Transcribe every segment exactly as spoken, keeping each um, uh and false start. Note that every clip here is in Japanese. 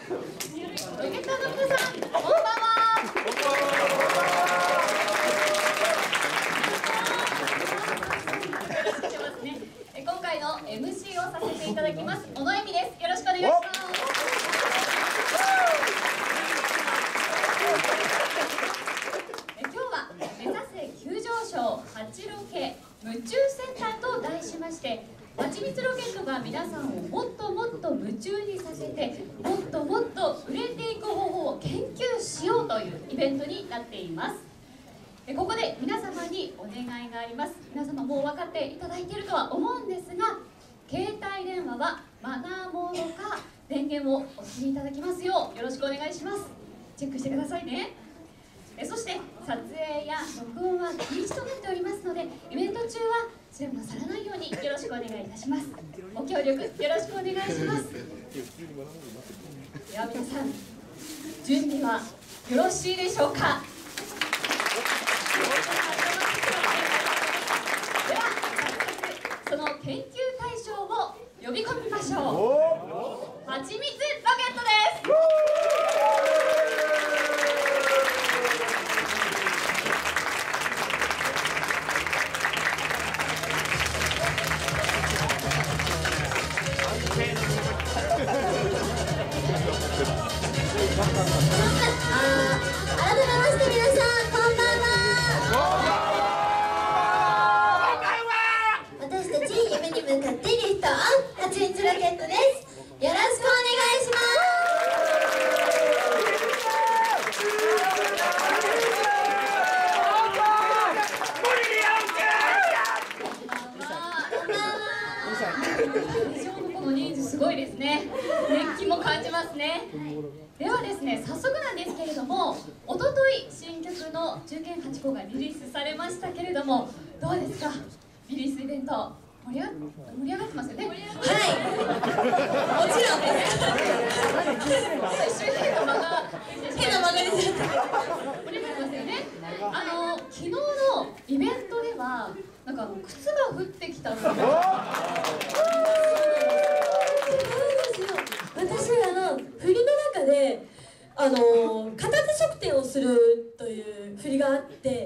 ロケッターの皆さん、こんばんは。今回の エムシー をさせていただきます小野恵美です。よろしくお願いします。今日は目指せ急上昇はちロケ夢中センターと題しまして、はちみつロケットが皆さんをもっともっと夢中にさせて、もっともっと売れていく方法を研究しようというイベントになっています。ここで皆様にお願いがあります。皆様もう分かっていただいているとは思うんですが、携帯電話はマナーモードか電源をお切りいただきますようよろしくお願いします。チェックしてくださいね。えそして撮影や録音は禁止となっておりますので、イベント中はそれもなさらないようによろしくお願いいたします。ご協力よろしくお願いします。では皆さん、準備はよろしいでしょうか。では早速その研究対象を呼び込みましょう。はちみつロケットです。 あー、改めまして皆さんこんばんは。私たち夢に向かっている人、はちみつロケットです。よろしくお願いします。 会場のこの人数すごいですね。熱気も感じますね。ではですね、早速なんですけれども、おととい新曲の中堅はちこうがリリースされましたけれども、どうですか、リリースイベント盛り上が盛り上がってますよね。はい、 もちろんです。 一瞬変な間が変な間が出ちゃった。 盛り上がってますよね。あの昨日のイベントではなんかあの靴が降ってきたので、 私あの振りの中であの片手側転をするという振りがあって、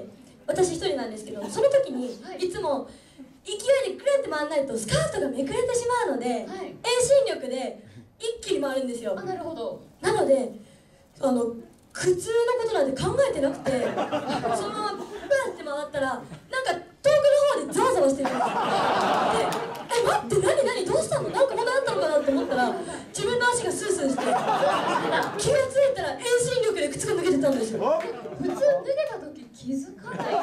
私一人なんですけど、その時にいつも勢いでクルンって回らないとスカートがめくれてしまうので、はい、遠心力で一気に回るんですよ。 あ、なるほど。 なのであの苦痛のことなんて考えてなくて、そのままバンって回ったらなんか遠くの方でざわざわしてるんですよ。で、え、待って、何何どうしたの、なんかまだあったのかなと思ったら、自分の足がスースーして気がついたら遠心力で靴が脱げてたんですよ。 普通脱げた時気づかない。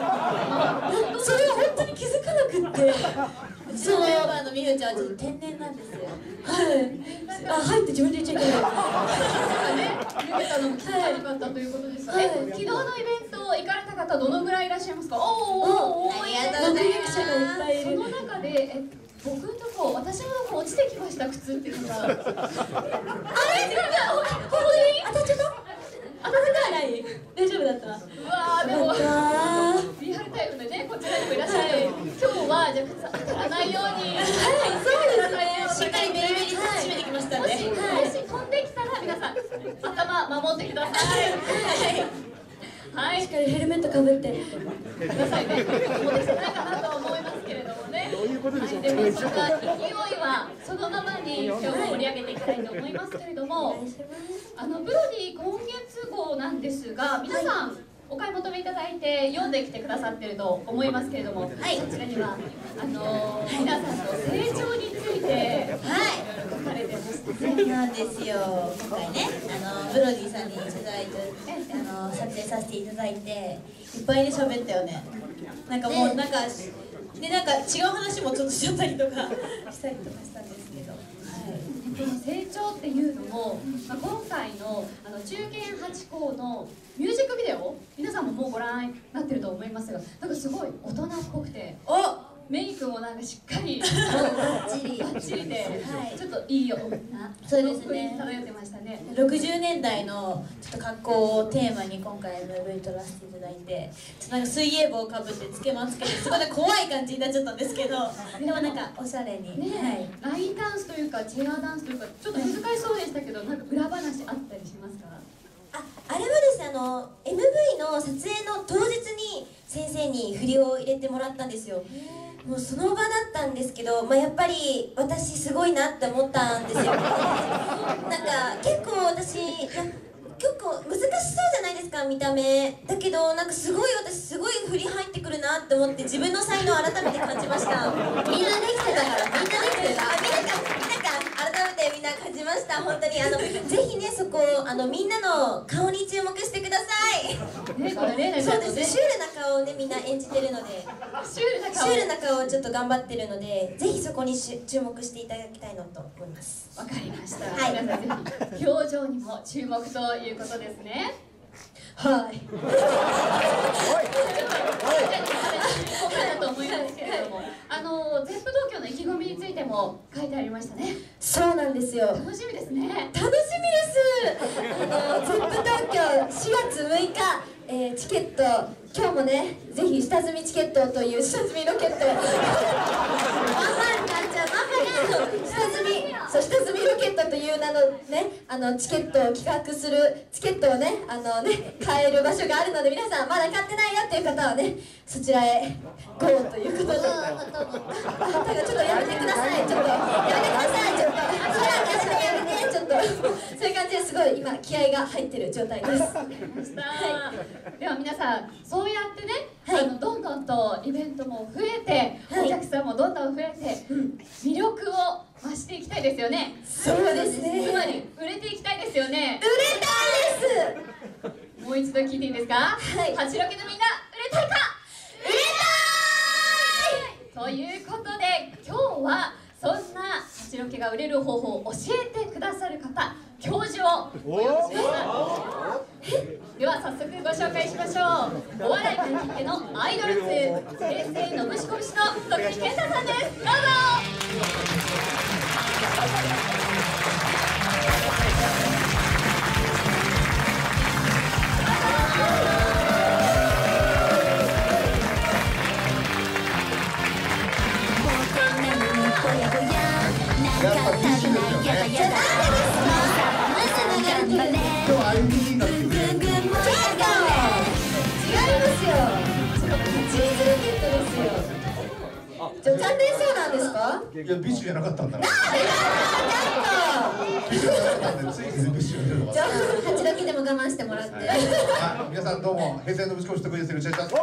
それは本当に気づかなくって、 うちのメンバーのみふちゃんはちょっと天然なんですよ。 はい、あ、はいって自分で言っちゃいけない。 脱げたのも気づかなかったということですね。昨日のイベント行かれた方どのぐらいいらっしゃいますか。おおおお、 ありがとうございます。 者がいっぱいいる。 その中でえ僕のとこ、私のとこ落ちてきました靴っていうのがあれ、本当に当たっちゃった？当たってない？大丈夫だった？ うわー、でもリアルタイムでね、こちらにもいらっしゃる。今日はじゃあ靴当たらないように、はい、 そうですね、しっかりメリメリ締めてきましたんで、 もし飛んできたら皆さん頭守ってください。はい、 しっかりヘルメットかぶってくださいね。持ってきてないかなと思いますけれどもね。どういうことでしょうか。でもそんな勢いはそのままに今日も盛り上げていきたいと思いますけれども、あのブロディ今月号なんですが、皆さんお買い求めいただいて読んできてくださってると思いますけれども、はい、そちらにはあのー、皆さんの成長について、はい、書かれてましたね。 そうなんですよ。今回ね、あのブロディさんに取材とあの撮影させていただいて、いっぱいに喋ったよね。なんかもう、ね、なんかでなんか違う話もちょっとしちゃったりとかしたりとかしたんですけど。 この成長っていうのも、まあ、今回のあの中堅はちこうのミュージックビデオ、皆さんももうご覧になってると思いますが、なんかすごい大人っぽくて、 お、 メイクもなんかしっかりバッチリッチリで、 はいちょっといいよなそうですね雰囲気漂ってましたね。 ろくじゅうねんだいのちょっと格好をテーマに今回 エムブイ 撮らせていただいて、ちょっとなんか水泳帽をかぶってつけまつけてすごい怖い感じになっちゃったんですけど、でもなんかおしゃれに、 ね、ラインダンスというかチェアダンスというかちょっと難しそうでしたけど、なんか裏話あったりしますか？ あ、あれはですね、あの エムブイ の撮影の当日に先生に振りを入れてもらったんですよ。もうその場だったんですけど、まあ、やっぱり私すごいなって思ったんですよ。なんか結構私いや結構難しそうじゃないですか、見た目だけど、なんかすごい私すごい振り入ってくるなって思って自分の才能を改めて感じました。みんなできてたから、みんなできてた、あ、みんなかみんなか改めてみんな感じました。本当にあのぜひね、そこあのみんなの顔に注目してください。 ね、これね、 そうです、シュールな顔をねみんな演じてるので、 シュールな顔、 シュールな顔をちょっと頑張ってるので、ぜひそこにし注目していただきたいなと思います。 わかりました。 はい、 皆さんぜひ表情にも注目ということですね。 はい。 今回だと思いますけれども、あのゼップ東京の意気込みについても書いてありましたね。 そうなんですよ。 楽しみですね。 楽しみです。あのゼップ東京しがつむいか、えー、チケット今日もね、ぜひ下積みチケットという下積みロケットまんまになっちゃう、まんまね、下積みそう下積みロケットという名のね、あのチケットを企画するチケットをね、あのね買える場所があるので、皆さんまだ買ってないよっていう方はね、そちらへ ゴー ということで、ちょっとやめてください、ちょっとやめてください、ちょっとそれはやめて、ちょっとそういう感じですごい今気合が入ってる状態です。 はい、では皆さん、そうやってね、 はい、 あのどんどんとイベントも増えて、 はい、おお客さんもどんどん増えて、うん、魅力を増していきたいですよね。 そうですね。 つまり売れていきたいですよね。 売れたいです。 もう一度聞いていいですか？はい。八ロケのみんな売れたいか？ 売れたい。ということで今日はそんな八ロケが売れる方法を教えてくださる方、教授をお呼びしました。では早速ご紹介しましょう。お笑い界きってのアイドル通、平成のぶしこぶしの徳木健太さんです。どうぞ。 ちょ、残念そうなんですか？ いや、ビッシュじゃなかったんだな。 ビッシュじゃなかった。 ビッシュじゃなかったんで、ついにビッシュが出るのかじゃあ、八ロケでも我慢してもらって。 はい、皆さんどうも、平成のぶしこぶし得意です。よろしくお願いします。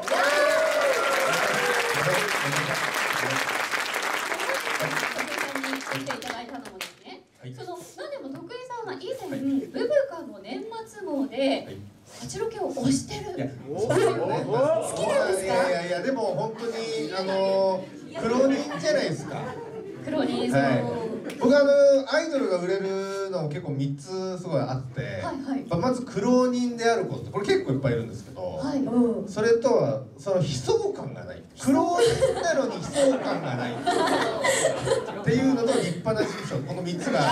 来ていただいたのもですね、はい、その何でも徳井さんは以前、はい、ブブカの年末号で八ロケを推してる。いや、好きなんですか？ いやいやいや、でも本当にあの苦労人じゃないですか。 苦労人、はい、 僕あのアイドルが売れるのも結構みっつすごいあって、はいはい、まず苦労人であることこれ結構いっぱいいるんですけど、はい、それとはその悲壮感がない、苦労人なのに悲壮感がないっていうのと立派な事務所、このみっつが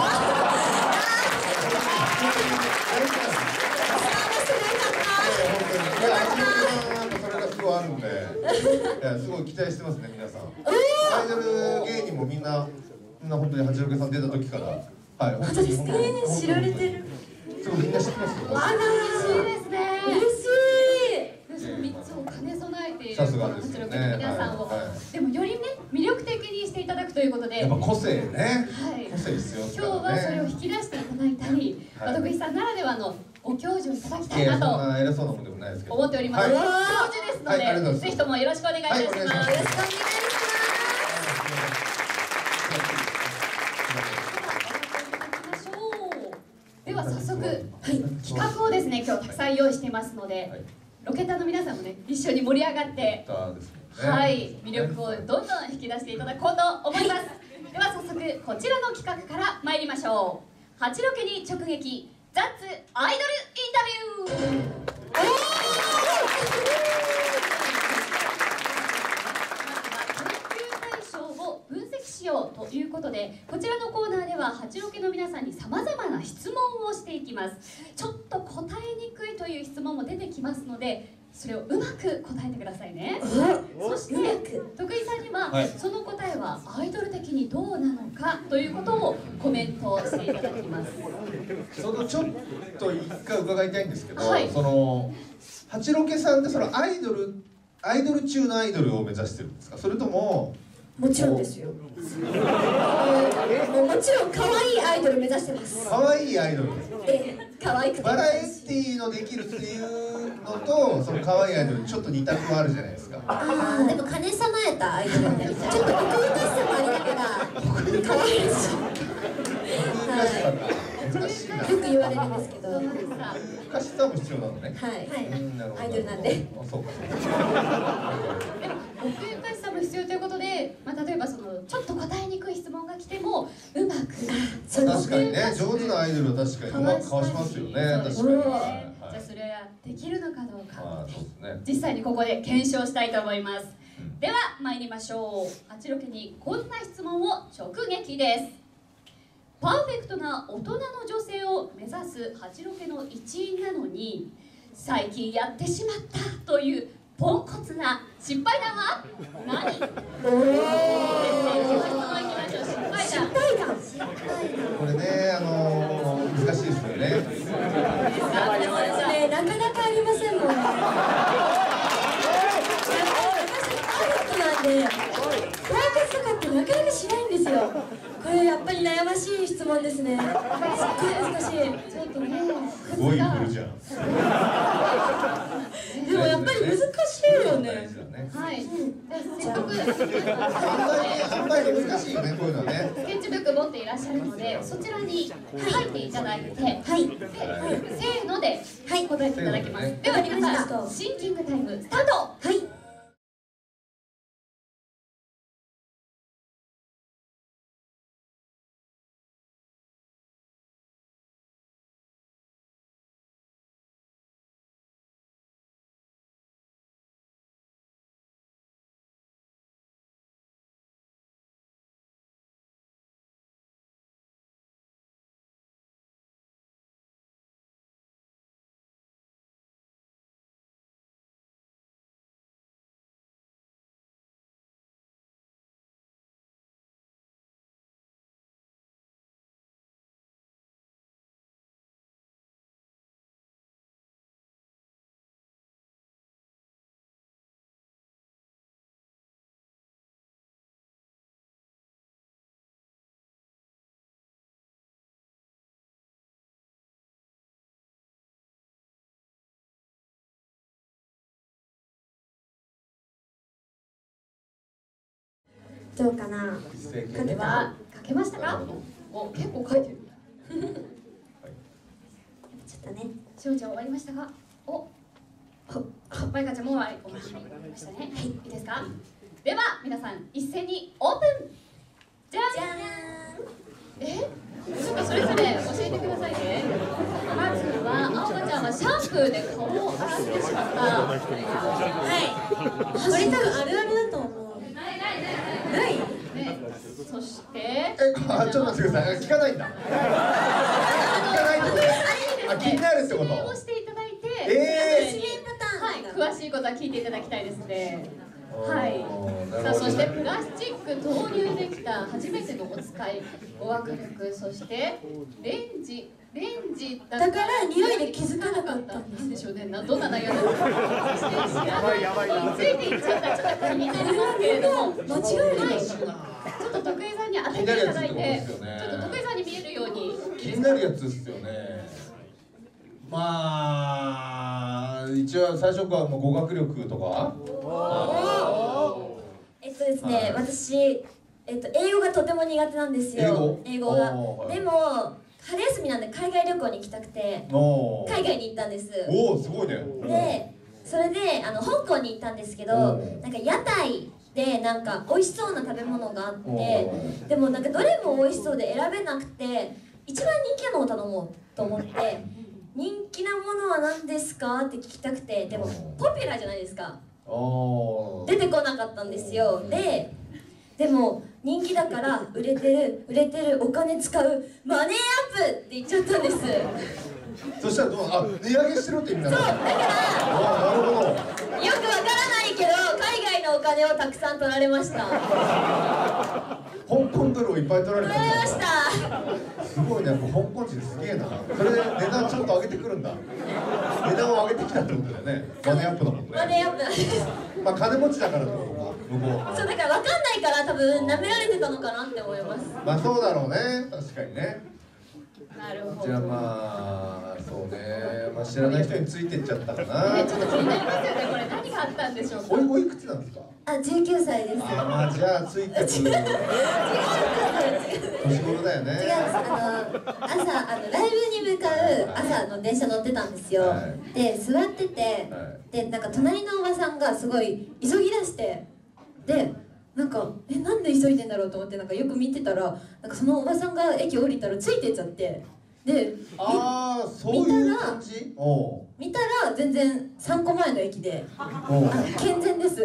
それがすごいあるんで、いやすごい期待してますね皆さん。アイドル芸人もみんなみんな本当に八ロケさん出た時から、はい、本当に知られてる。 すごいみんな知ってますよ。 あら嬉しいですね。 嬉しい。 その三つを兼ね備えているさすがです八ロケの皆さんを、でもよりね魅力的にしていただくということで、 やっぱ個性ね。 はい。 個性必要ですからね。 今日はそれを引き出していただいたり、徳井さんならではのご教授をいただきたいなと。 そんな偉そうなもんでもないですけど。 思っております。教授ですので、ぜひともよろしくお願いいたします。よろしくお願いします。では早速、はい、企画をですね今日たくさん用意していますので、はい、ロケッターの皆さんもね一緒に盛り上がって、ね、はい魅力をどんどん引き出していただこうと思います。では早速こちらの企画から参りましょう。八ロケに直撃ザッツアイドルインタビュー。まずは卓球大しようということで、こちらのコーナーではハチロケの皆さんにさまざまな質問をしていきます。ちょっと答えにくいという質問も出てきますので、それをうまく答えてくださいね。そして徳井さんには、はい、その答えはアイドル的にどうなのかということをコメントしていただきます。 そのちょっと一回伺いたいんですけど、 はい、そのハチロケさんってそのアイドルアイドル中のアイドルを目指してるんですか、それとももちろんですよ。もちろん可愛いアイドル目指してます。 可愛いアイドル。 ええ、可愛くて。 バラエティーのできるっていうのと、その可愛いアイドルちょっと似たくもあるじゃないですか。 ああ、でも兼ね備えたアイドルみたいな。ちょっと奥ゆかしさもありながら可愛いし。 奥ゆかしさか。難しいな。 よく言われるんですけど。 難しさも必要なのね。 はい。 はい。 アイドルなんで。 あ、そうか。 奥ゆかしさも必要ということで、まあ、例えばそのちょっと答えにくい質問が来てもうまく、 確かにね、上手なアイドルは確かにうまくかわしますよね。確かに。 じゃあそれはできるのかどうか、実際にここで検証したいと思います。では参りましょう。ハチロケにこんな質問を直撃です。パーフェクトな大人の女性を目指すハチロケの一員なのに、最近やってしまったというポンコツな失敗談は何？失敗談。 これね、あのー、難しいですよね。 そうですね、なかなかありませんもんね。私なんで、ポンコツとかってなかなかしないんですよ。これやっぱり悩ましい質問ですね。すっごい難しい。 ちょっとね、 すごい振るじゃん。 でもやっぱり難しいよね。 はい。せっかくあんまり難しいよね、こういうのね。 スケッチブック持っていらっしゃるので、そちらに書いていただいて、はい。せーので答えていただきます。では皆さん、シンキングタイムスタート。はい。 どうかな。 書けば書けましたか？お、結構書いてる。 ちょっとね。 しおちゃん終わりましたか？お、マイカちゃんも終わりましたね。はい、いいですか？では皆さん一斉にオープン。じゃん。え？ちょっとそれぞれ教えてくださいね。まずは青葉ちゃんはシャンプーで顔を洗ってしまった。はい。 これ多分あるあるだと思う。ない。 ね、そして。 え、あ、ちょっと待ってください。聞かないんだ。聞かないってこと。あ、気になるってこと。 をしていただいて。 ええ。 はい、詳しいことは聞いていただきたいですね。はい。さあ、そしてプラスチック投入できた初めてのお使い、ご握力、そしてレンジ。レンジだから匂いで気づかなかったんでしょうね。どんな内容なのか。そして知らない人についていっちゃったらちょっと気になりますけれども、間違いない。ちょっと徳井さんに当てていただいて、ちょっと徳井さんに見えるように。 気になるやつですよね。まあ一応最初からもう語学力とか。 えっとですね、私えっと英語がとても苦手なんですよ。英語が。でも。春休みなんで海外旅行に行きたくて海外に行ったんです。 おお、すごいね。 でそれであの香港に行ったんですけど、なんか屋台でなんか美味しそうな食べ物があって、でもなんかどれも美味しそうで選べなくて、一番人気なのを頼もうと思って、人気なものは何ですかって聞きたくて、でもポピュラーじゃないですか。出てこなかったんですよ。ででも人気だから売れてる売れてるお金使うマネーアップって言っちゃったんです。 そしたらどう、あ、値上げしてるって意味なの？ そうだから、 あ、なるほど。 よくわからないけど海外のお金をたくさん取られました。 香港ドルをいっぱい取られた。 取られました。 すごいね、やっぱ香港人すげえな。それで値段ちょっと上げてくるんだ。値段を上げてきたってことだよね。マネーアップだもんね。 マネーアップなんです。 まあ金持ちだからってことか、向こう。 そうだからわかんないから多分舐められてたのかなって思います。 まあそうだろうね、確かにね。 なるほど。 じゃあまあそうね、まあ知らない人についてっちゃったかな。 ね、ちょっと気になりますよね。これ何があったんでしょうか。 おいおいくつなんですか？ あ、じゅうきゅうさいです。 あ、まあじゃあついてくる。年頃だよね。 違う、あの朝あのライブに向かう朝の電車乗ってたんですよ。はい、で座ってて、はい、でなんか隣のおばさんがすごい急ぎ出して、でなんかえなんで急いでんだろうと思ってなんかよく見てたら、なんかそのおばさんが駅降りたらついてっちゃって、でああそういう感じ？お見たら全然さんこまえの駅で、あ健全です。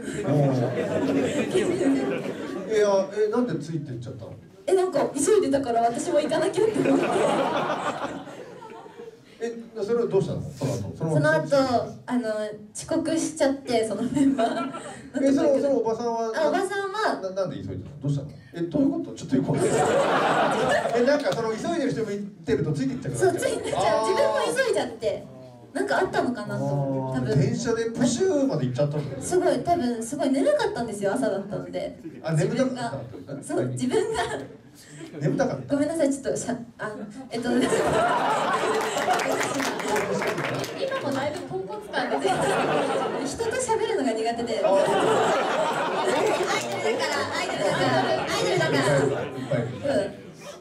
いや、えなんでついてっちゃったの？ えなんか急いでたから私も行かなきゃって思って。 えそれはどうしたの？その後その後あの遅刻しちゃってそのメンバー。 えそのそのおばさんはあおばさんはななんで急いでたの？どうしたの？えどういうこと？ちょっとよくわかんない。えなんかその急いでる人もいてるとついてっちゃう。 そうついてっちゃう。自分も急いじゃって。なんかあったのかなと思って。多分電車でプシューまで行っちゃったんだよね。 すごい多分すごい眠かったんですよ、朝だったので。 あ眠たかったってこと？ そう自分が眠たかった。 ごめんなさいちょっとしゃあのえっと。 今もだいぶポンコツ感出てる。 人と喋るのが苦手で。アイドルだからアイドルだからアイドルだから。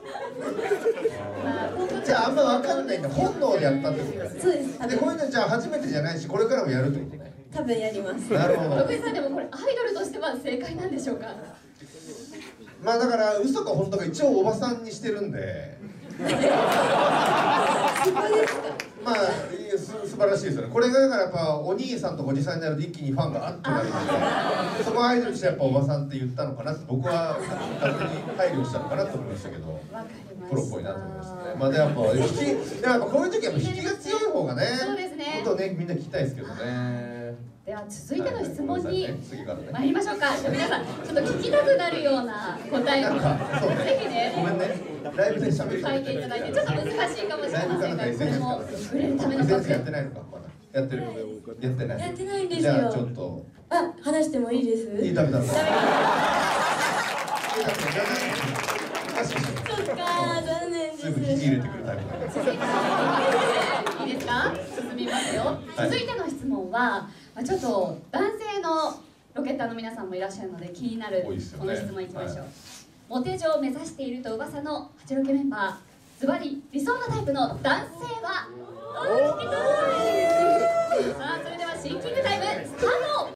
じゃああんま分かんないんだ。本能でやったってことだね。 そうです。 でこういうのじゃあ初めてじゃないしこれからもやるってことね。 多分やります。 なるほど。 徳井さんでもこれアイドルとしては正解なんでしょうか。 まあだから嘘か本当か一応おばさんにしてるんで。まあす素晴らしいですよね。これがだからやっぱお兄さんとおじさんになると一気にファンがあってなるので、そこはアイドルとしてやっぱおばさんって言ったのかなって僕は勝手に配慮したのかなと思いましたけど、プロっぽいなと思いましたね。まあでやっぱ引きでやっぱこういう時は引きが強い方がね、 そうですね。 本当ねみんな聞きたいですけどね。 では続いての質問に参りましょうか。皆さんちょっと聞きたくなるような答えをぜひね、 ごめんね。ライブで喋書いていただいて、ちょっと難しいかもしれませんが、これも売れるためのやってないのかまだ。やってる。やってない。 やってないんですよ。 じゃあちょっと。 あ話してもいいです。 いいダメだ。ダメだ。 そっか残念です。 すぐ聞き入れてくるタイプだから。 いいですか？進みますよ。続いての質問は、まあちょっと男性のロケッターの皆さんもいらっしゃるので気になるこの質問いきましょう。モテ女を目指していると噂のはちロケメンバー、ズバリ理想のタイプの男性は？聞きたい。さあそれではシンキングタイムスタート。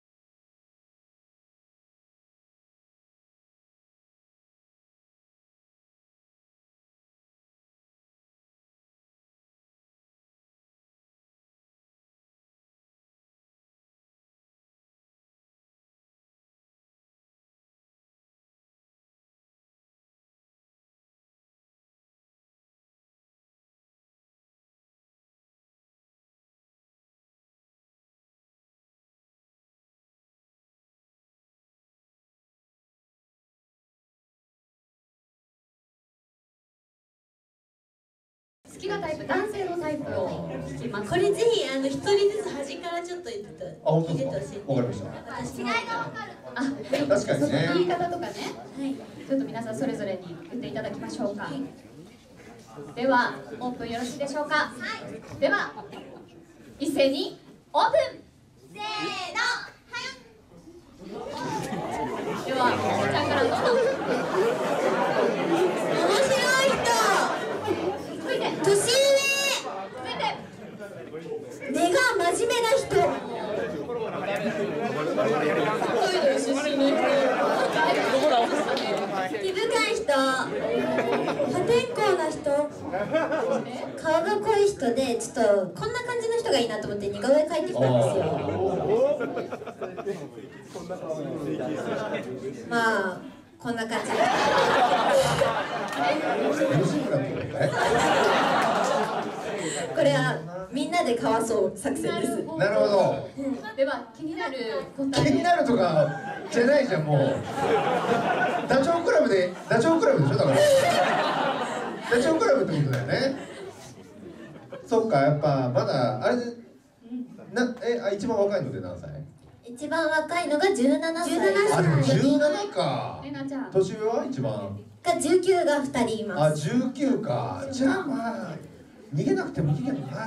好きなタイプ、男性のタイプを聞きます。 これぜひあの一人ずつ端からちょっと言ってあ、本当聞いですか。 ててほしい。 わかりました。 私違いがわかる。 あ、 確かにね。 言い方とかね、 はい。 ちょっと皆さんそれぞれに言っていただきましょうか。ではオープンよろしいでしょうか。はい。では一斉にオープン。 せーの。 ではおちゃんからどうぞ。 面白い人。 続いて年上。 続いて根が真面目な人。 そういうの出身の人。 気深い人。破天荒な人。顔が濃い人でちょっとこんな感じの人がいいなと思って似顔絵描いてきたんですよ。まあこんな感じで吉村ってことね。 これはみんなでかわそう作戦です。 なるほど。 では気になる答え。 気になるとかじゃないじゃんもう。ダチョウ倶楽部でダチョウ倶楽部でしょだから。ダチョウ倶楽部ってことだよね。そっかやっぱまだあれでなえあ一番若いので何歳？ 一番若いのがじゅうななさい。 あでもじゅうななか。 レナちゃん。 年上は一番。 がじゅうきゅうがふたりいます。 あじゅうきゅうか。じゃあまあ逃げなくてもいいけどな。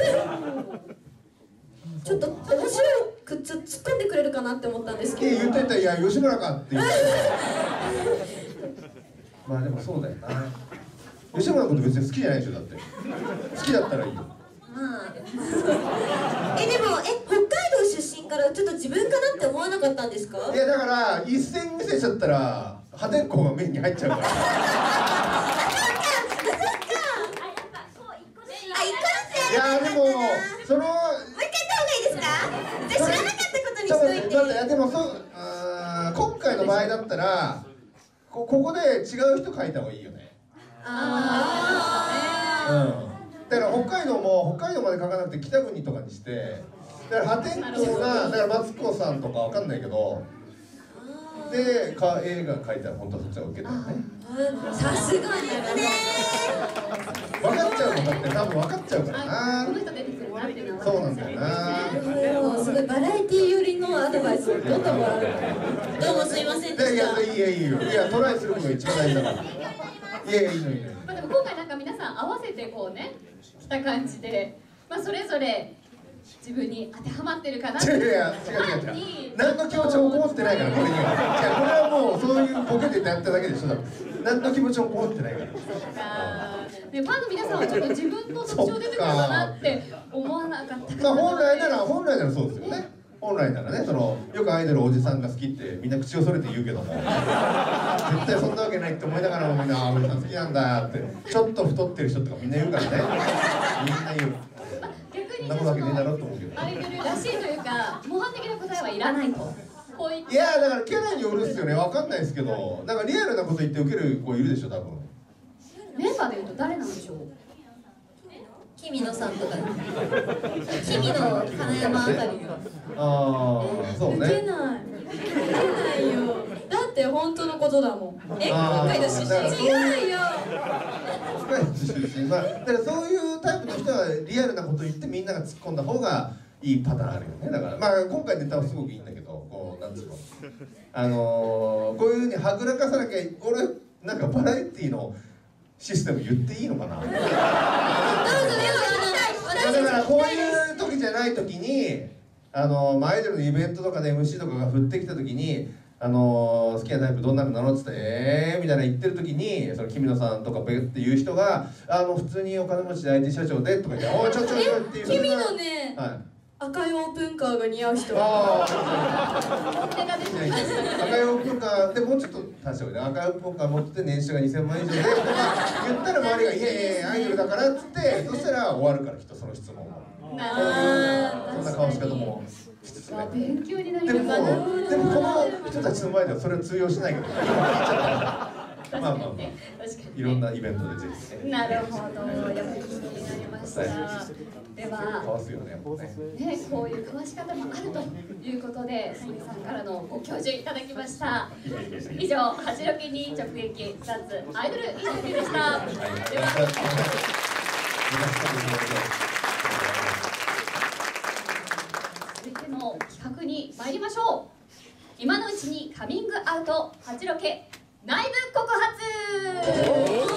ちょっと面白いくつ突っ込んでくれるかなって思ったんですけど。 言ってたいや吉村かって言ってまあでもそうだよな。吉村のこと別に好きじゃないでしょだって。好きだったらいいよ。 まあえでもえ北海道出身からちょっと自分かなって思わなかったんですか？ いやだから一線見せちゃったら破天荒が目に入っちゃうから。いやでもそのもう一回言った方がいいですか？じゃあ知らなかったことにしといて。 ちょっと待っていやでもそうあ今回の場合だったらこここで違う人書いた方がいいよね。 ああうんだから北海道も北海道まで書かなくて北国とかにしてだから破天荒なだからマツコさんとかわかんないけどでか映画書いたら本当はそっちが受けたよね。 さすがですね。 分かっちゃうのだって多分分かっちゃうからな。 この人出てくるなっていうのは。 そうなんだよな。 もうすごいバラエティ寄りのアドバイスをどんどんもらう。 どうもすいませんでいやした。 いやいやいいよいやトライするのが一番大事だから。いやいやいいのいいの。 まあでも今回なんか皆さん合わせてこうね来た感じで、まあそれぞれ自分に当てはまってるかなって。 違う違う違う違う。何の気持ちもこもってないからこれには。いやこれはもうそういうボケでやっただけでしょ。何の気持ちもこもってないから。 でファンの皆さんはちょっと自分の特徴出てくるかなって思わなかったかな。 まあ本来なら本来ならそうですよね。本来ならねそのよくアイドルおじさんが好きってみんな口をそれて言うけども絶対そんなわけないって思いながらもみんなあおじさん好きなんだってちょっと太ってる人とかみんな言うからね。みんな言う。 逆にそんなわけねえだろと思うけど。 アイドルらしいというか模範的な答えはいらないと。こういいやだからキャラによるっすよね。わかんないですけどなんかリアルなこと言って受ける子いるでしょ多分。 メンバーでいうと誰なんでしょう。 君野さんとか君野金山あたりがああそうね。 受けない受けないよ。だって本当のことだもん。え北海道出身違うよ。 北海道出身まあだからそういうタイプの人はリアルなこと言ってみんなが突っ込んだ方がいいパターンあるよね。だからまあ今回ネタはすごくいいんだけどこうなんつうのあのー、こういうふうにはぐらかさなきゃ俺なんかバラエティーのシステム言っていいのかな。どうぞだからこういう時じゃない時にあのー、アイドルのイベントとかで エムシー とかが降ってきた時にあのー、好きなタイプどんなのなのっつってえーみたいな言ってる時にその君野さんとかベっていう人があの普通にお金持ちで アイティー 社長でとか言っておいちょちょちょっていう君のね、 はい赤いオープンカーが似合う人。 あ本音が出てきました。 赤いオープンカーでもうちょっと足しておいて赤いオープンカー持ってて年収がにせんまん以上でとか言ったら周りが「いやいやいやアイドルだから」っつってそしたら終わるからきっとその質問もそんな顔し方もしつつね。 勉強になりでもます。 でもこの人たちの前ではそれは通用しないけどまあまあまあいろんなイベントでぜひね。 なるほど、やっぱり気になりました。でかは、 わすよねもうね。 ね、こういう交わし方もあるということで、さゆりさんからのご教授いただきました。以上、はちロケに直撃脱アイドルインタビューでした。では、続いての企画に参りましょう。今のうちにカミングアウトはちロケ内部告発。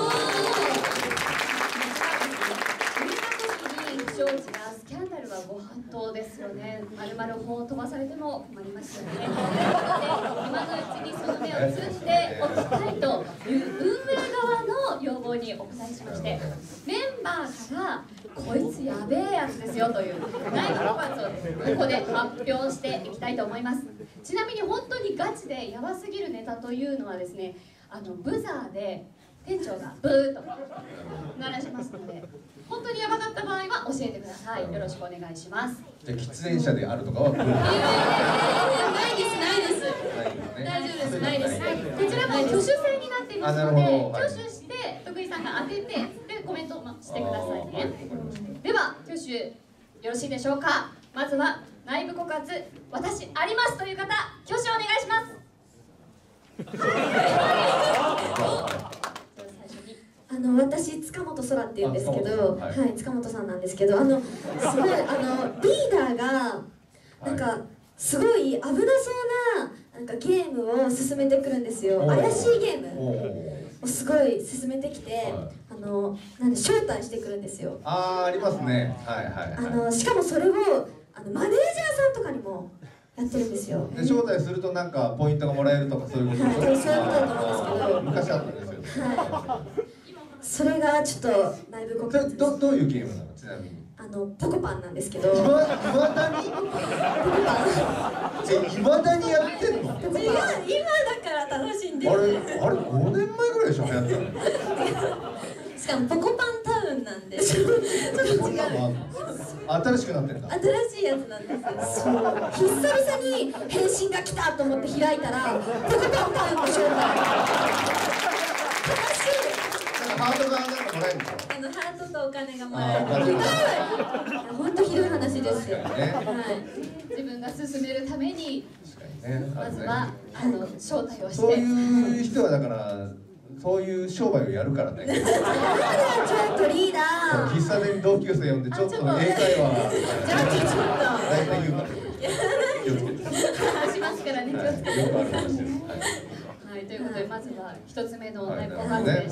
不祥事やスキャンダルはご法度ですよね。まるまる法を飛ばされても困りますよね。で、今のうちにその目をつんでおきたいという運営側の要望にお答えしまして、メンバーからこいつやべえやつですよという内部告発をここで発表していきたいと思います。ちなみに本当にガチでやばすぎるネタというのはですね、あのブザーで店長がブーッと鳴らしますので、本当にやばかった場合は教えてください。よろしくお願いします。 じゃあ喫煙者であるとかはないですないです。 ね。 大丈夫です、ないです。 こちらも挙手制になっていますので、挙手して徳井さんが当ててでコメントしてくださいね。では挙手よろしいでしょうか。まずは内部告発私ありますという方、挙手お願いします。 あの私塚本空って言うんですけど、はい、はい、塚本さんなんですけど、あのすごいあのリーダーがなんかすごい危なそうななんかゲームを進めてくるんですよ。怪しいゲームをすごい進めてきて、はい、あのなんで招待してくるんですよ。 ああ、ありますね。はいはい、はい、 あのしかもそれをあのマネージャーさんとかにもやってるんですよ。 で招待するとなんかポイントがもらえるとかそういうことですか。 はい、そういうことだと思うんですけど、 昔あったんですよ。はい。 それがちょっと内部告発です。 どどういうゲームなの、ちなみに。 あのポコパンなんですけど。 いまだに？ポコパン。え、いまだにやってんの？ 違う、今だから楽しんでる。 あれあれごねんまえぐらいでしょ、流行ったの。 しかもポコパンタウンなんでちょっと違う。 新しくなってんだ。 新しいやつなんですよ。そう。久々に返信が来たと思って開いたらポコパンタウンの招待。 ハートがなんかもらえるんですよ。 あのハートとお金がもらえる。本当ひどい話ですよ。はい。 自分が進めるために、 ね、 まずはあの招待をして。 そういう人はだからそういう商売をやるからね。 ちょっとリーダー。 喫茶店に同級生呼んでちょっと英会話。 じゃあちょっと。 大体言うから。気をつけて。 話しますからね。気をつけて。 よくある話です。 はい、ということでまずは一つ目の内部告発でした。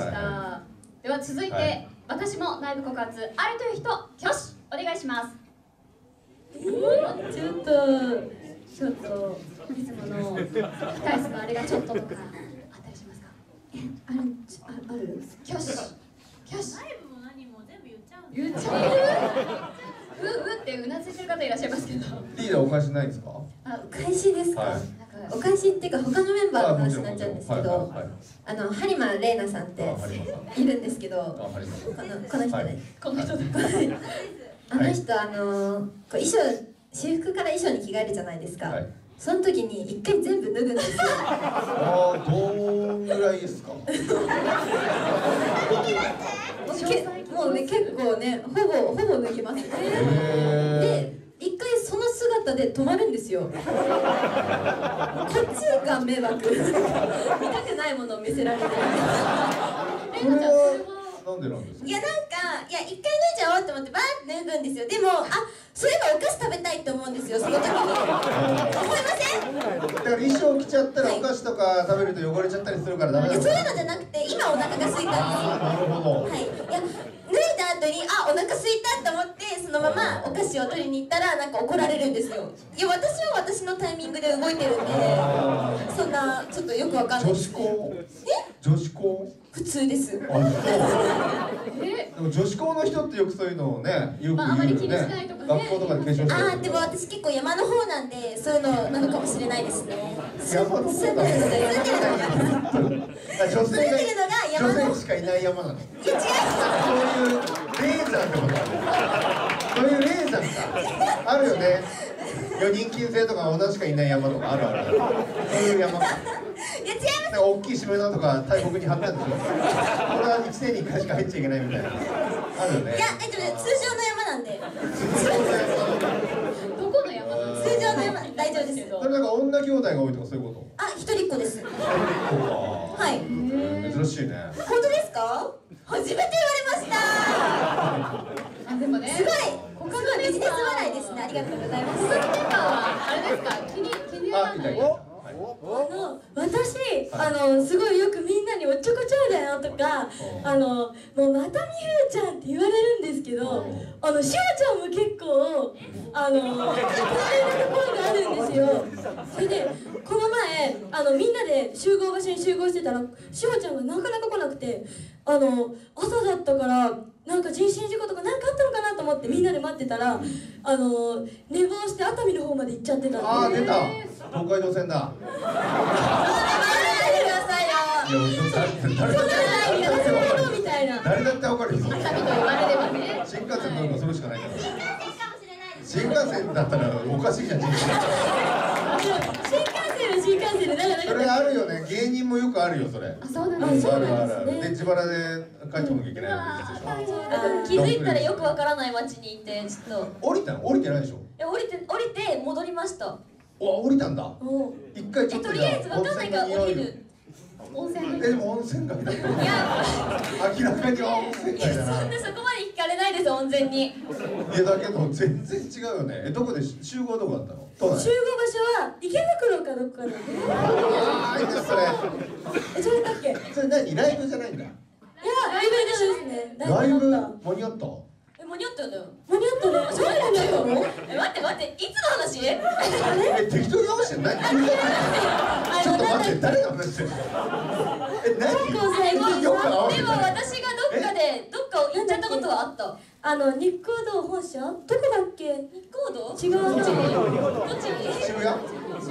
では続いて、はい、私も内部告発あるという人、挙手お願いします。ちょっとちょっといつもの控え室のあれがちょっととかあったりしますか。 え、あるあある。 挙手挙手。 ライブも何も全部言っちゃう。 言っちゃう。ううってうなずいてる方いらっしゃいますけど。 リーダーお返しないんですか。 あ、お返しですか。はい、お返しっていうか他のメンバーの話になっちゃうんですけど、あの播磨玲奈さんっているんですけど、このこの人ね、 この人であの人あのこう衣装私服から衣装に着替えるじゃないですか。その時に一回全部脱ぐんですよ。 ああ、どんぐらいですか。 もうね、結構ね、ほぼほぼ脱ぎます。で、一回その姿で止まるんですよ。こっちが迷惑。見たくないものを見せられる。 それはなんでなんですか。 いや、なんか、いや、一回脱いじゃおうと思ってバーって脱ぐんですよ。でも、あ、そういえばお菓子食べたいと思うんですよ、その時に。思いません？ だから衣装着ちゃったらお菓子とか食べると汚れちゃったりするからダメなんですか。 そういうのじゃなくて、今お腹が空いたんですよ。 なるほど。 はい。いや、脱いだ後に、あ、お腹空いたと思って、そのままお菓子を取りに行ったら、なんか怒られるんですよ。いや、私は私のタイミングで動いてるんで、そんな、ちょっとよくわかんないです。 女子校？ え？ 女子校？ 普通です。 でも女子校の人ってよくそういうのをね、よく言うよね。学校とかで化粧してる。 ああ、でも私結構山の方なんで、そういうのなのかもしれないですね。 山の方住んでるのが山の方。 女性が女性しかいない山なの。いや、違う。そういうレーザーってこと。そういうレーザーがあるよね。よにん禁制とか女しかいない山とかあるある。そういう山。いや、 違います。 大きいしめ縄とか大木に貼ってあるんですよ。これはいちねんにいっかいしか入っちゃいけないみたいな。あるよね。 いや、えっとね、通常の山なんで。 どこの山なんですか。 通常の山、大丈夫です。 それなんか女兄弟が多いとかそういうこと。 あ、一人っ子です。はい。 珍しいね。 本当ですか？初めて言われました。 あ、でもね。 すごい。他のビジネス笑いですね。ありがとうございます。 他のメンバーはあれですか？気に気にならない。 あの私、あのすごいよくみんなに「おっちょこちょいだよ」とか「あのもうまたみふーちゃん」って言われるんですけど、あのしおちゃんも結構あの嫌いなところがあるんですよ。それでこの前あのみんなで集合場所に集合してたらしおちゃんがなかなか来なくて、あの朝だったからなんか人身事故とか何かあったのかなと思ってみんなで待ってたら、あの寝坊して熱海の方まで行っちゃってたんで。 ああ、出た。東海道線だ。誰だってわかるよ。新幹線乗るのそれしかないから。新幹線だったらおかしいじゃん。新幹線新幹線は新幹線で長々 それあるよね、芸人もよくあるよそれ。 あ、そうなんです。 あるあるある。で自腹で帰ってこなきゃいけないやつでしょ。 気づいたらよくわからない街にいてちょっと降りたの？降りてないでしょ。 え降りて降りて戻りました。 お、降りたんだ。一回ちょっととりあえずわかんないから降りる。 温泉え、でも温泉街だ。いや明らかに温泉街だな。 そんなそこまで聞かれないです温泉に。 いやだけど全然違うよね。え、どこで集合どこだったの？都内。 集合場所は池袋かどっかで。 ああ、いいですそれ。 え、それだっけ？いやそれ何？ライブじゃないんだ。 ライブですね。 ライブ間に合った？ え、間に合ったんだよ。間に合ったね。そう間に合ったの？え、待って待って、いつの話？ え、適当に合わせて何？ちょっと待って、誰が話してるの？え、何？ 結構最近。でもよく合わせてない。 私がどっかでどっか行っちゃったことはあった。あの日光堂本社？どこだっけ？日光堂？違う。どっち？どっち？ 渋谷？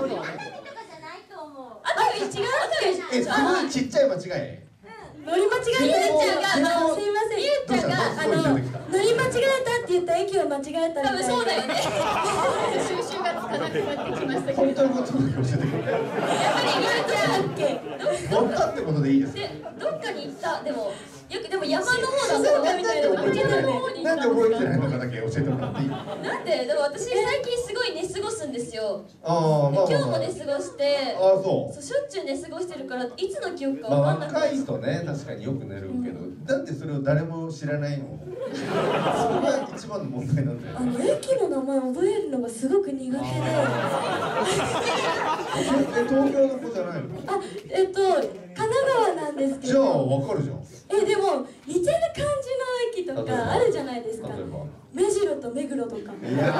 あ、違う違う。 え、すごいちっちゃい間違い。 乗り間違えた。ゆうちゃんがあのすいません。ゆうちゃんがあの乗り間違えたって言った駅を間違えたみたいな。多分そうだよね。 収集がつかなくなってきましたけど。 本当のことだけ教えてくれ。 やっぱりゆうちゃんだっけ？ 乗ったってことでいいです。 で、どっかに行った。でもよくでも山の方だったみたいな。 なんで覚えてない？なんで覚えてないのかだけ教えてもらっていい？ なんで？でも私最近すごい寝過ごすんですよ。 ああ、まあ今日も寝過ごして。 ああ、そう。 そうしょっちゅう寝過ごしてるからいつの記憶かまあわかんなくて。 若いとね、確かによく寝るけど、なんでそれを誰も知らないの？それが一番の問題なんだよ。 あの駅の名前覚えるのがすごく苦手で。 え、東京の子じゃないの？ あ、えっと神奈川なんですけど。 じゃあわかるじゃん。 え、でも似てる感じの駅とかあるじゃないですか。 例えば目白と目黒とか。 いや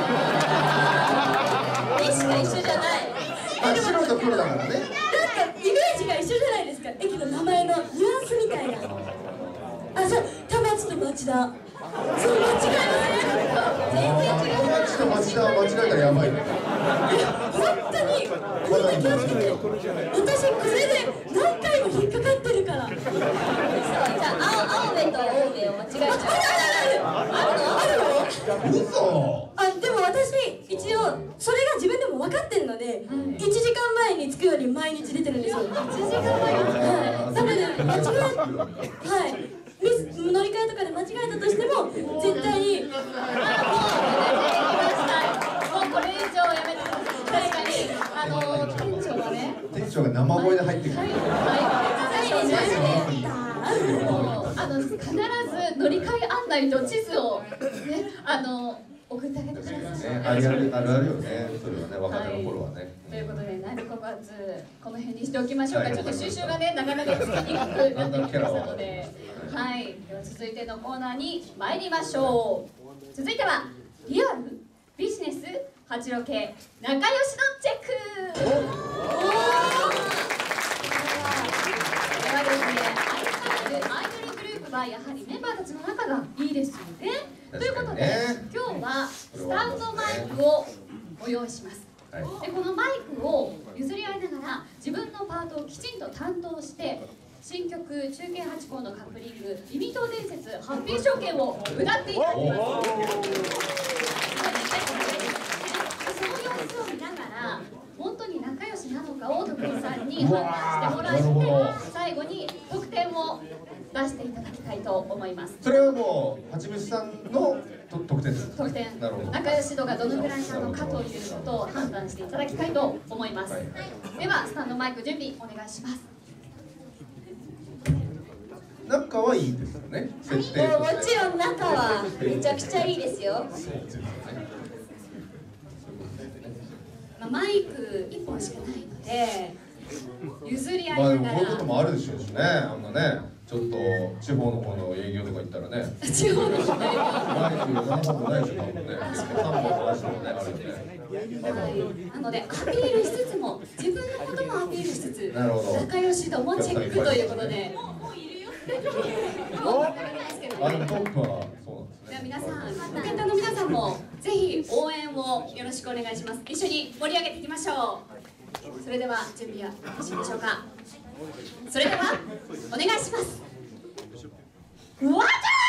絵しか一緒じゃない。 ー、あ、白と黒だからね。 なんかイメージが一緒じゃないですか。駅の名前のニュアンスみたいな。あ、そう、田町と町田。そう、間違えますね。全然違う。 田町と町田は間違えたらやばいね。 本当にこんな気をつけて。私これで何回も引っかかってるから。そう、じゃあ青部と青部を間違えちゃう。あるの？あるの？ 嘘。 あ、でも私一応それが自分でも分かってるので、いちじかんまえに着くより毎日出てるんですよ。いちじかんまえ。はい。なので間違え、はい。ミス乗り換えとかで間違えたとしても絶対に。 もうこれ以上やめてください。確かにあの店長はね。 店長が生声で入ってくる。 はいはい。あの必ず乗り換え案内と地図をねあの送ってあげてください。 あるあるあるあるよね。それはね若手の頃はね。 ということで何告発この辺にしておきましょうか。ちょっと収集がねなかなかつきにくくなってきましたので、はい。では続いてのコーナーに参りましょう。続いてはリアルビジネスはちロケ仲良しのチェック。おお。これはですね、愛されるアイドルグループはやはりメンバーたちの仲がいいですよね。ということで、今日はスタンドマイクをご用意します。はい、でこのマイクを譲り合いながら自分のパートをきちんと担当して新曲「中堅八校のカップリング「耳と伝説ハッピー証券」を歌っていただきます。その様子を見ながら本当に仲良しなのかを徳井さんに判断してもらって最後に得点を出していただきたいと思います。 それはもうはちみつさんの得点ですか？ 得点。なるほど。仲良し度がどのぐらいなのかということを判断していただきたいと思います。はい、ではスタンドマイク準備お願いします。 仲はいいですよね。設定もちろん仲はめちゃくちゃいいですよ。 まあ、マイクいっぽんしかないので譲り合いまあでながら。 もこういうこともあるでしょうしね。あんなね。ちょっと地方の方の営業とか行ったらね。 地方の方の営業。 マイク何本もないでしょ。多分ね。三本もない人もねあるよね。 はい。なのでアピールしつつも自分のこともアピールしつつなるほど仲良し度もチェックということで。もうあでもトップはそうなんですね。 では皆さん、ロケットの皆さんもぜひ応援をよろしくお願いします。一緒に盛り上げていきましょう。それでは準備はよろしいでしょうか。それではお願いします。わちゃー！ こ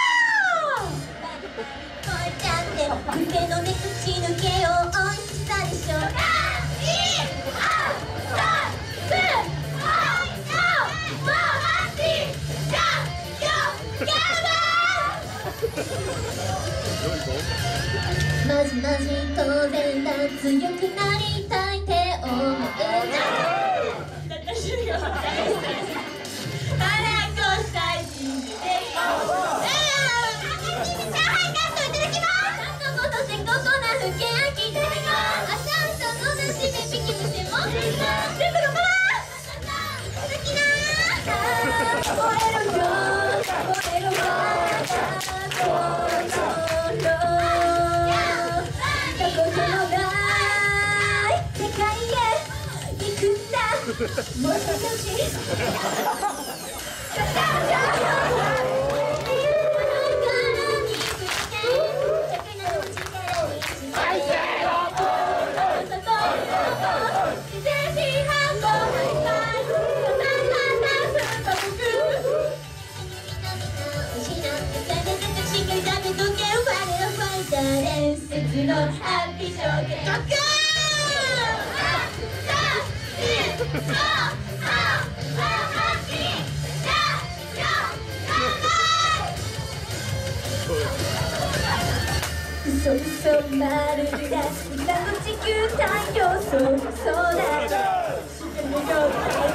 うちゃんって腕のね口抜けようおいしさでしょ。いち、に、さん、 マジマジ当然だ強くなりたいって思うんだ私が腹こさえ信じていこうはいカットいただきますなんと今年ここなふけあきいただきます朝朝の出しでピキピキもレッツゴーパワー好きなー燃えるよ燃えるよもしもし伝説のアンビションでドッカー嘘嘘まるで裏の地球太陽そうそうだしてみようって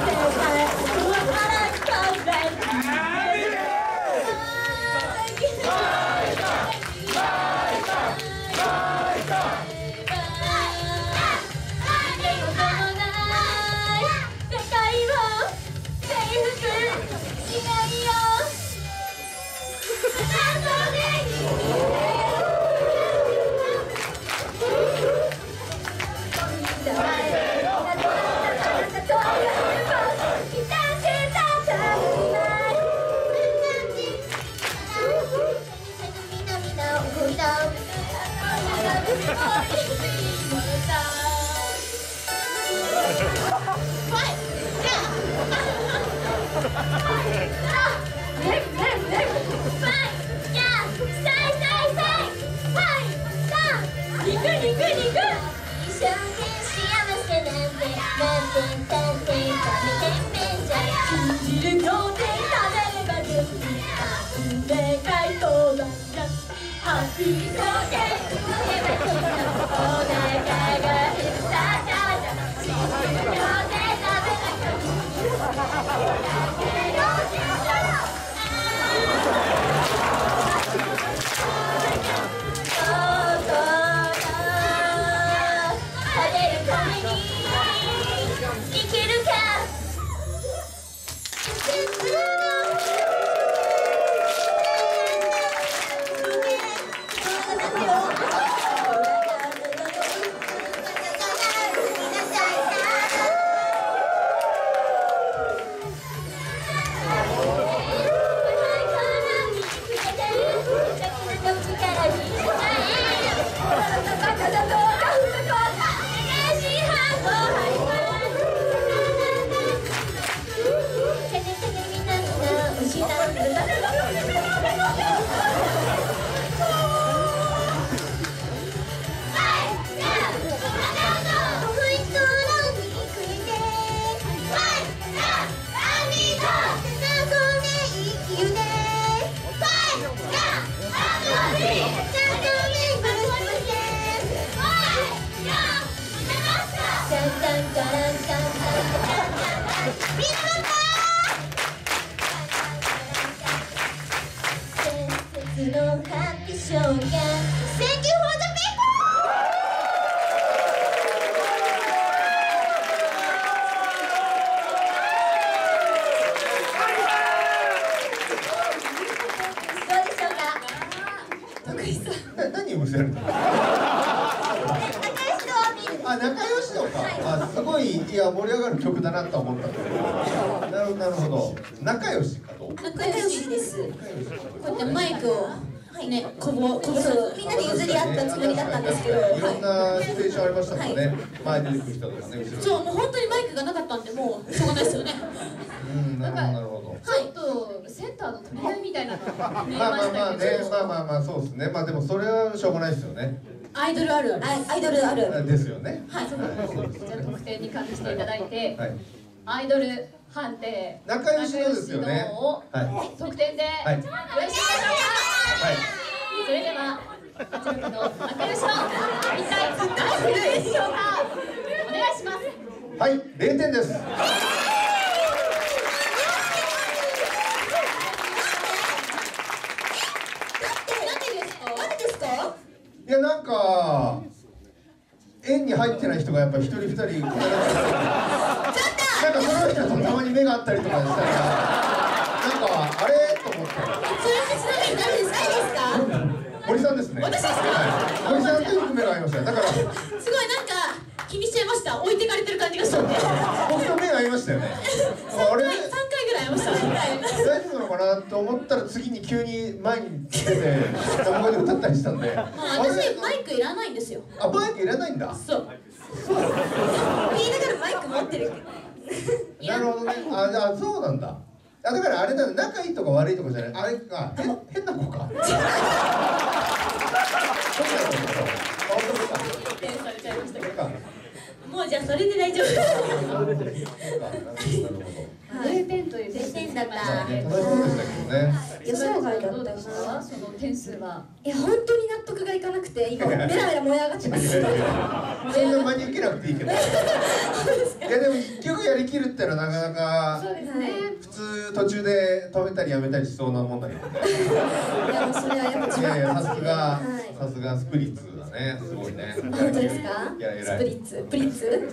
盛り上がる曲だなと思ったんですけど、なるほどなるほど。仲良しかどう？ 仲良しです。こうやってマイクをね、こぼこぼそうみんなで譲り合ったつもりだったんですけど、 いろんなシチュエーションありましたもんね。前出てくる人とかね、後ろ。 そう、もう本当にマイクがなかったんでもうしょうがないですよね。 うん、なるほどなるほど。 ちょっとセンターの取り合いみたいなのが見えまあまあましたまあね、まあまあまあそうですね。まあでもそれはしょうがないですよね。 アイドルあるある。アイドルあるある。 ですよね。 はい、そうです。じゃあ得点に関していただいて、 はい、 アイドル判定仲良しのですよね。 はい、得点で、 はい、 よろしいでしょうか。 はい。 はちろくの仲良しの一体何点でしょうか。お願いします。 はい、れいてんです。いや、なんか円に入ってない人がやっぱ一人二人必ずなんかその人とたまに目が合ったりとかしたらなんかあれと思って。 それってちなみに誰ですか？誰ですか？ 森さんですね。 私ですか？ はい、森さんとよく目が合いましたよ。だからすごいなんか気にしちゃいました。置いてかれてる感じがしたんで。 僕と目合いましたよね。あれ三回ぐらい会いました。 大丈夫なのかなと思ったら次に急に前に出て生声で歌ったりしたんで。 まあ私マイクいらないんですよ。 あ、マイクいらないんだ。 そう言いながらマイク持ってるけど。 なるほどね。あ、じゃあそうなんだ。あ、だからあれだね、仲いいとか悪いとかじゃない、あれか、変変な子か。 否定されちゃいましたけど。 もうじゃあそれで大丈夫。 なるほど。 れいてんというれいてんだった。 楽しそうでしたけどね。 予想外だどうったでしたその点数は。 いや本当に納得がいかなくて今ベラベラ燃え上がってますそんな真に受けなくていいけど。いやでも一曲やりきるってのはなかなかそうですね。 普通途中で止めたりやめたりしそうなもんだけどね。 いやもうそれはやっぱ違う。 いやいや、さすがはいさすがスプリッツだね。すごいね。 本当ですか？ いや偉い。 スプリッツプリッツ？ 違う。違う。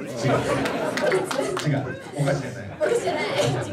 お菓子じゃない。 おかしいじゃない。違った。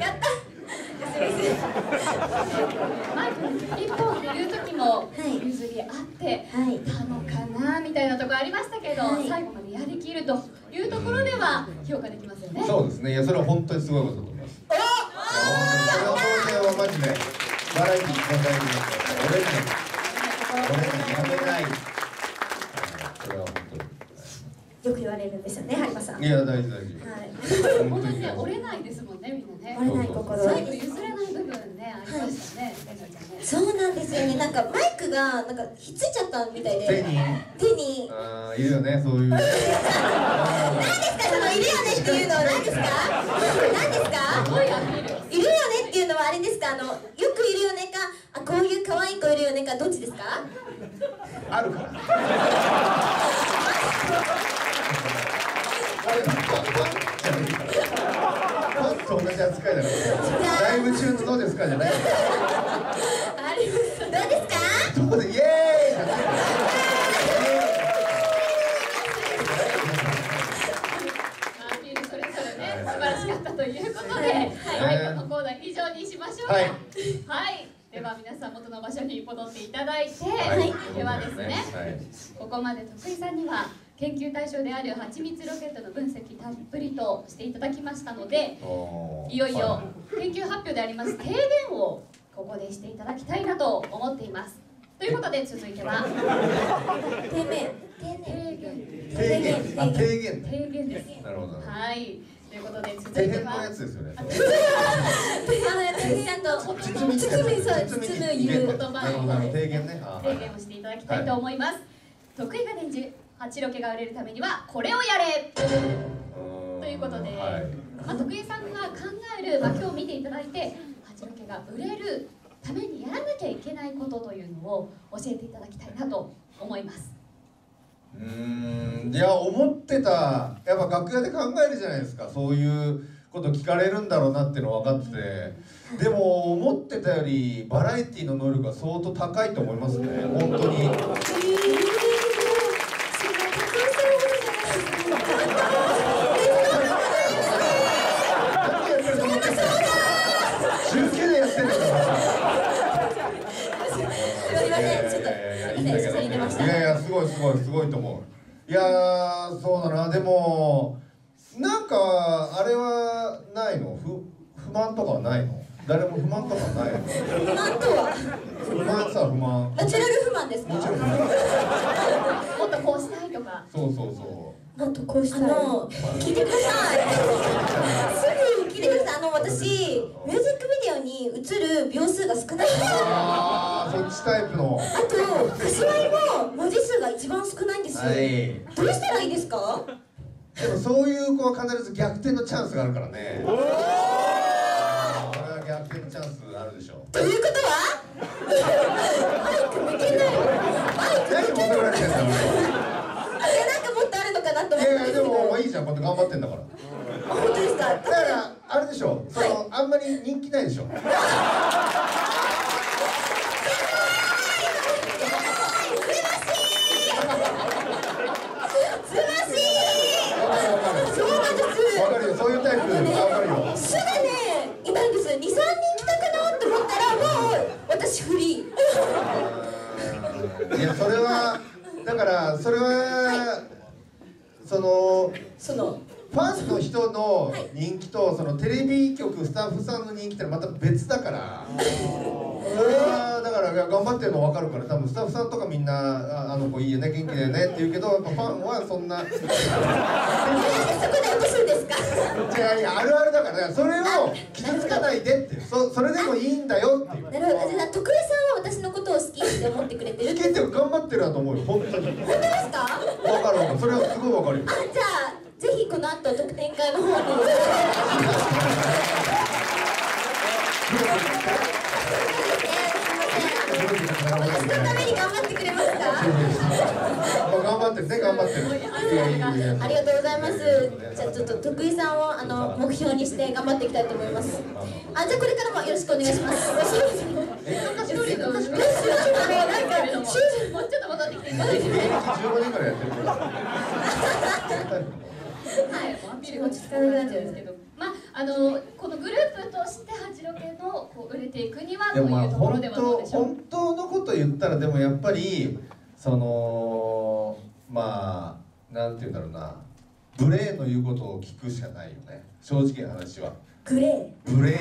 マイク一本入れる時もい譲りあってはいたのかなみたいなところありましたけど、 はい最後までやりきるというところでは評価できますよね。 そうですね。いや、それは本当にすごいことだと思います。おお。これはマジでバラエティー全体に折れない折れないやめない。それは本当に。 よく言われるんですよね、ハリマさん。 いや、大事大事。 はい。 本当にね折れないですもんね、みんなね。 折れない心。 最後譲れない部分ねありましたね。 そうなんですよね。なんかマイクがなんかひっついちゃったみたいで。 手に。 手に。 ああ、いるよね、そういう。 何ですかそのいるよねっていうのは何ですか？何ですか？ すごいアピール。 いるよねっていうのはあれですか？あのよくいるよねか、あこういう可愛い子いるよねかどっちですか？ あるから。あれパンパンじゃないから。パンと同じ扱いだから。ライブ中のどうですかじゃない。 あります。どうですか？ どうでイエーイ。 アピールそれぞれね素晴らしかったということで、はいこのコーナー以上にしましょうか。 はい。 はいでは皆さん元の場所に戻っていただいて、 はい、 ではですね、 はい、 ここまで徳井さんには研究対象であるはちみつロケットの分析たっぷりとしていただきましたので、いよいよ研究発表であります提言をここでしていただきたいなと思っています。ということで続いては提言提言提言あ提言提言です。 なるほど。 はいということで続い提ては言のやつですよね。 ちゃんと包み包みそう包む言う言葉なるほど提言ね。 提言をしていただきたいと思います。徳井が伝授八ロケが売れるためにはこれをやれということで、 はい、 まあ、徳井さんが考える、まあ、今日見ていただいて八ロケが売れるためにやらなきゃいけないことというのを教えていただきたいなと思います。 うーんいや思ってたやっぱ楽屋で考えるじゃないですか。そういうこと聞かれるんだろうなっていうの分かってて、でも思ってたよりバラエティの能力が相当高いと思いますね本当に。中継でやってるんだいやいやすごいすごいすごいと思う。いやーそうだな。でもなんかあれはないの？不不満とかはないの？誰も不満とかはないの？ 不満とは不満さ不満ナチュラル不満ですか？ もちろんもっとこうしたいとか。 そうそうそもっとこうしたい。 あの聞いてください。すぐ聞いてください。あの私ミュージックビデオに映る秒数が少ないんですよ。 ああそっちタイプの。 あと柏木も文字数が一番少ないんですよ。 はい。 どうしたらいいですか？ でもそういう子は必ず逆転のチャンスがあるからね。これは逆転チャンスあるでしょ。 ということはマイク抜けない。マイク抜けない。 じゃん、こんな頑張ってんだから。 あ、本当ですか。 だからあれでしょ、そのあんまり人気ないでしょ。わかるよ、そういうタイプ。わかるよ。 すぐね、いたんです。二三人来たかなと思ったら、もう私フリー。 いや、それはだからそれは、はい、そのそのファンの人の人気と、そのテレビ局スタッフさんの人気ってまた別だから。それはだから頑張ってるの分かるから、多分スタッフさんとかみんな「あの子いいよね、元気だよね」って言うけど、やっぱファンはそんな。そこで落とすんですか。 違う、いや、あるあるだから、それを傷つかないでって、そそれでもいいんだよっていう。 なるほど。じゃあ徳井さんは私のことを好きって思ってくれてる。 好きって頑張ってるだと思うよ、本当に。 本当ですか。 分かる分かる、それはすごい分かるよ。 あ、じゃあぜひこの後特典会の方に。私のために頑張ってくれますか。 頑張ってるね、頑張ってる。 ありがとうございます。じゃあちょっと徳井さんをあの目標にして頑張っていきたいと思います。あ、じゃあこれからもよろしくお願いします。 一人のなんかもうちょっと戻ってきていただいて。 じゅうごねんからやってるから。 はい、アピール落ち着かなくなっちゃうんですけど、まああのこのグループとしてハチロケのこう売れていくにはというところではどうでしょう。 本当のこと言ったら、でもやっぱりそのまあなんていうんだろうな、ブレーの言うことを聞くしかないよね、正直な話は。 グレー。 ブレー。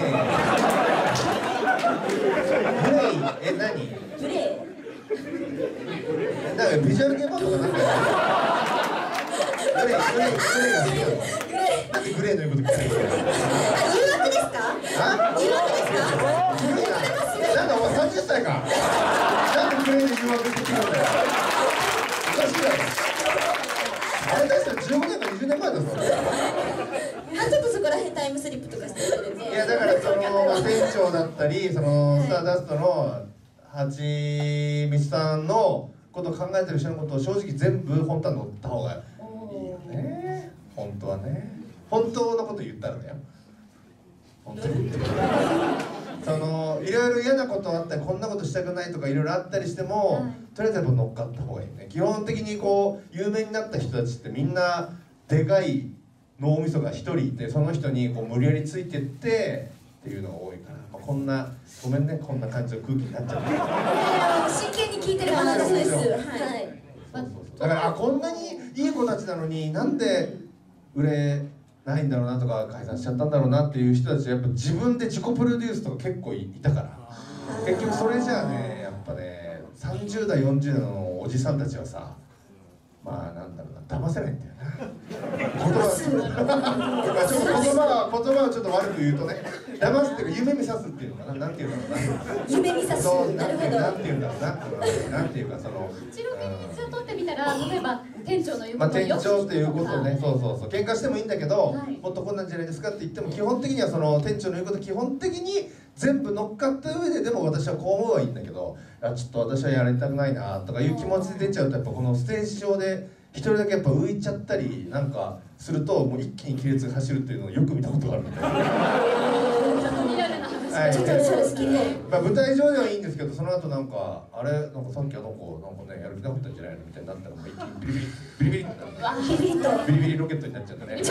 ブレー、え、何？ グレー。なんかビジュアル系バンドかなんか。グレー、グレー、グレーが好きなの。なんでグレーの言うこと聞かないの？ あ、誘惑ですか？ あ？ 誘惑ですか？ なんだお前さんじゅっさいか。なんでグレーで誘惑できるんだよ。おかしいだろ。あれだしたらじゅうごねんかにじゅうねんまえだぞ。 まあちょっとそこら辺タイムスリップとかしてるんで。 いやだからその店長だったり、そのスターダストのはちみつさんのことを考えてる人のことを正直全部本当は乗った方がいいよね。本当はね。本当のこと言ったらね。本当に。そのいろいろ嫌なことあったり、こんなことしたくないとかいろいろあったりしても、はい、とりあえずやっぱ乗っかった方がいいね。基本的にこう有名になった人たちってみんなでかい脳みそが一人いて、その人にこう無理やりついてってっていうのが多いから、まあ、こんなごめんね、こんな感じの空気になっちゃう。 真剣に聞いてる話です。はい。 だからあこんなにいい子たちなのになんで売れないんだろうなとか解散しちゃったんだろうなっていう人たちはやっぱ自分で自己プロデュースとか結構いたから、結局それじゃあね、やっぱねさんじゅうだいよんじゅうだいのおじさんたちはさ、まあなんだろうな、騙せないんだよな。言葉ちょっと言葉は言葉をちょっと悪く言うとね、騙すっていうか夢見さすっていうのかな、なんていうんだろうな。 夢見さす。なるほど。 なんていうんだろうな、なんていうかその。 一郎系に水を取ってみたら、例えば店長の言うまあことをよく聞くとか。 店長っていうことね、そうそうそう、喧嘩してもいいんだけど、はい、もっとこんなんじゃないですかって言っても基本的にはその店長の言うこと基本的に全部乗っかった上で、でも私はこう思うはいいんだけど、あちょっと私はやりたくないなとかいう気持ちで出ちゃうと、やっぱこのステージ上で一人だけやっぱ浮いちゃったりなんかすると、もう一気に亀裂が走るっていうのをよく見たことがあるみたいな。はい、まあ舞台上ではいいんですけど、その後なんかあれなんかさっきあの子なんかねやる気なかったんじゃないのみたいになったら、もう一気にビリビリビリビリってなってビリビリロケットになっちゃったね。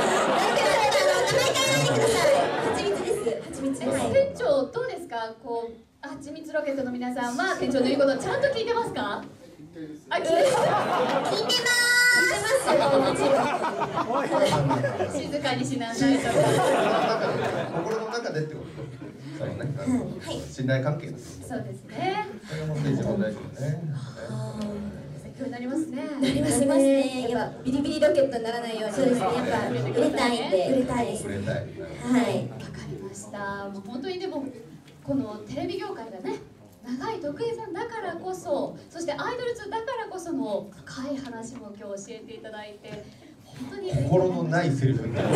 店長どうですか、こうはちみつロケットの皆さんは店長の言うことちゃんと聞いてますか？あ、聞いてます。聞いてますよ。静かにしなさいと。 心の中でってこと。そうね。はい。信頼関係です。 そうですね。 それも一番大事ですね。 勉強になりますね。 なりますね。やっぱビリビリロケットにならないように。そうですね。やっぱ売れたいんで。売れたいです。 売れたい。はい。 わかりました。もう本当にでもこのテレビ業界がね。長い徳井さんだからこそ、そしてアイドルズだからこその深い話も今日教えていただいて、本当に心のないセリフみたいな。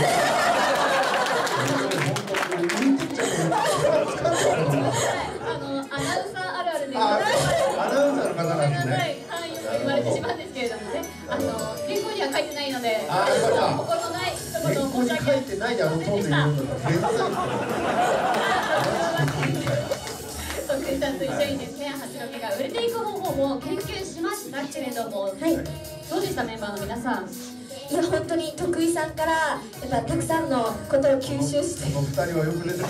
あのアナウンサーあるあるで、 アナウンサーの方なんですね。 はい、はい、言われてしまうんですけれどもね、あの原稿には書いてないので、 あ、よかった。 ないであのトーンで言うんだったら天才ですよ。 徳井さんと一緒にですね、八戸が売れていく方法も研究しましたけれども、はい、どうでしたメンバーの皆さん。 いや本当に徳井さんからやっぱたくさんのことを吸収してこのふたりはよく出てます。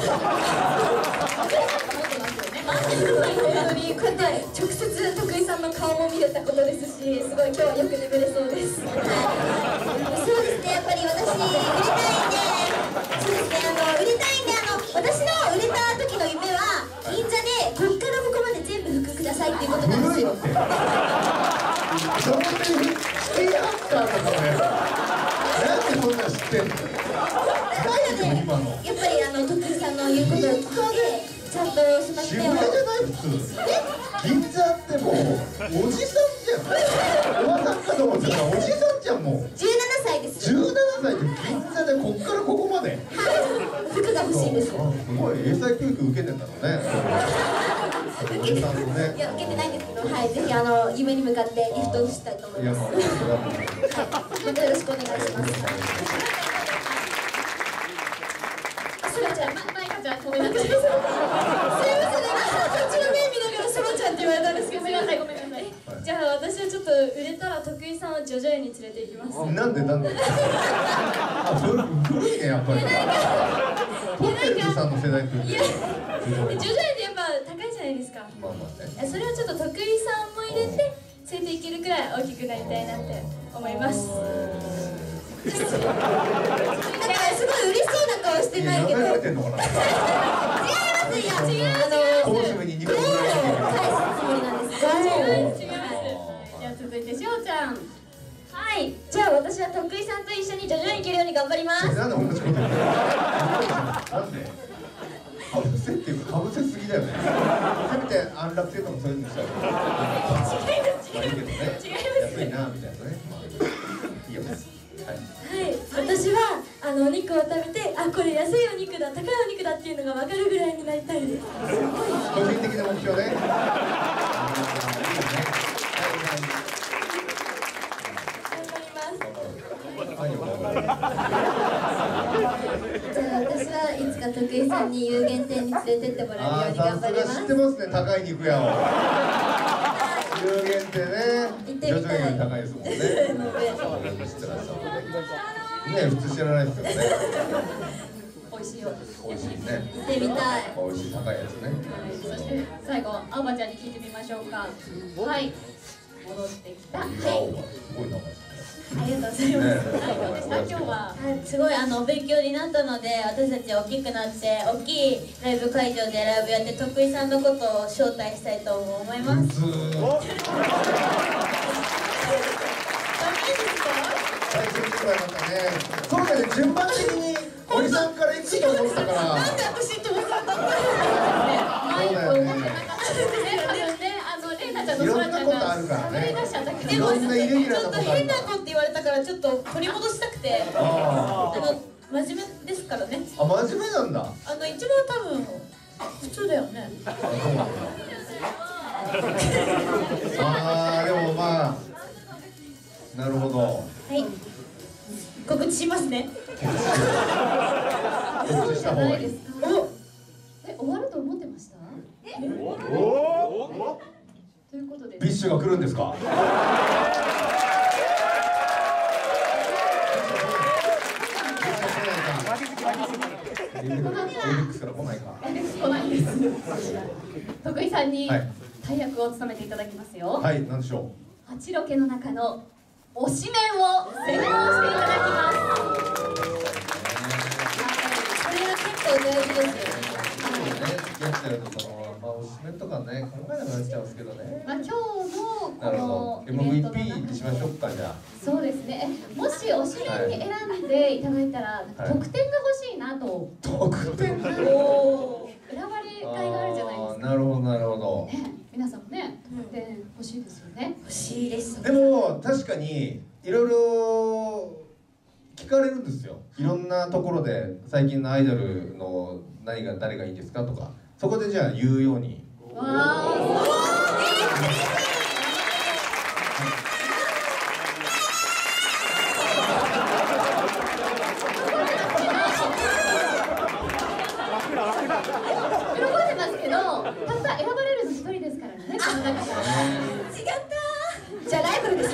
本当にこうやって直接徳井さんの顔も見れたことですし、すごい今日はよく眠れそうです。そうですね、やっぱり私売れたいんで、そうですね、あの売れたいんで、あの私の売れた時の夢は銀座でこっからここまで全部服くださいっていうことなんですよ。 そのセリフ好きやったんだね。なんでそんな知ってんの。 なのでやっぱりあの徳井さんの言うことを聞いてちゃんとしまして渋谷じゃない普通。銀座ってもうおじさんじゃん。おばさんかと思ってたらおじさんじゃんもう。 じゅうななさいです。 じゅうななさいで銀座でこっからここまで。 服が欲しいです。 すごい英才教育受けてんだろうね。 受けていや受けてないんですけど、はい、ぜひあの夢に向かってリフトしたいと思います。またよろしくお願いします。そらちゃん、 マイカちゃん、ごめんなさい。すいません、こっちの目見ながらそらちゃんって言われたんですけど、 ごめんなさい、ごめんなさい。 じゃあ私はちょっと売れたら徳井さんを叙々苑に連れて行きます。 なんでなんで。あ、古いねやっぱり。ポッテルズさんの世代って。 いや、叙々苑ってやっぱ高いじゃないですか。 まあまあね。 それをちょっと徳井さんも入れて連れて行けるくらい大きくなりたいなって思います。なんかすごい嬉しそうな顔してないけど。違います、いや違います。 小娘にニコニコ返すつもりなんです。違います違います。 じゃあ続いてしおちゃん。 はい、じゃあ私は徳井さんと一緒に叙々苑行けるように頑張ります。 なんで同じこと言うの。なんで。かぶせっていうかかぶせすぎだよね。せめて安楽亭とかそういうのしたら。 違います違います。 いいけどね。 違います。 安いなみたいなね。いいよ。はい、 はい、私はあのお肉を食べて、あ、これ安いお肉だ、高いお肉だっていうのが分かるぐらいになりたいです。 個人的な目標ね。 じゃあ私はいつか徳井さんに有限店に連れてってもらえるように頑張ります。 知ってますね、高い肉屋を。有限店ね。 行ってみたい。 より高いですもんね。知ってらっしゃる。ね、普通知らないですよね。 美味しいようです。 美味しいね。 行ってみたい。 美味しい高いやつね。 そして最後、青葉ちゃんに聞いてみましょうか。はい。戻ってきた。はい。 すごい名前ですね。 ありがとうございます。 どうでした今日は。 すごいあの勉強になったので、私たち大きくなって大きいライブ会場でライブやって徳井さんのことを招待したいと思います。 最初に来てもらいましたね。そうだね、順番的におじさんから行くと思ったから。 なんで私飛ばされたんだろう。 そうだよね。いろんなことあるからね。 でもちょっと変な子って言われたからちょっと取り戻したくて、あの真面目ですからね。 あ、真面目なんだ。 あの一番多分普通だよね。 ああ、でもまあなるほど。 はい。告知しますね。 告知した方がいい。 お、え、終わると思ってました？え？お？ということで。 ビッシュが来るんですか？エルビックスから来ないか。 来ないです。徳井さんに大役を務めていただきますよ。 はい、なんでしょう。八ロケの中の推しメンを選考していただきます。 これは結構大事ですよね。 やっちゃうとそのまあ推しメンとかね考えなくなっちゃうんですけどね。 まあ今日のこのエムブイピー にしましょうかじゃあ。 そうですね。もし推しメンに選んでいただいたら、はい、得点が欲しいなと。 得点。 おお。選ばれがいがあるじゃないですか。 なるほどなるほど。 ね、皆さんもね、得点欲しいですよね。 欲しいです。 でも確かにいろいろ聞かれるんですよ。いろんなところで最近のアイドルの何が誰がいいですかとか、そこでじゃあ言うように。 わあ。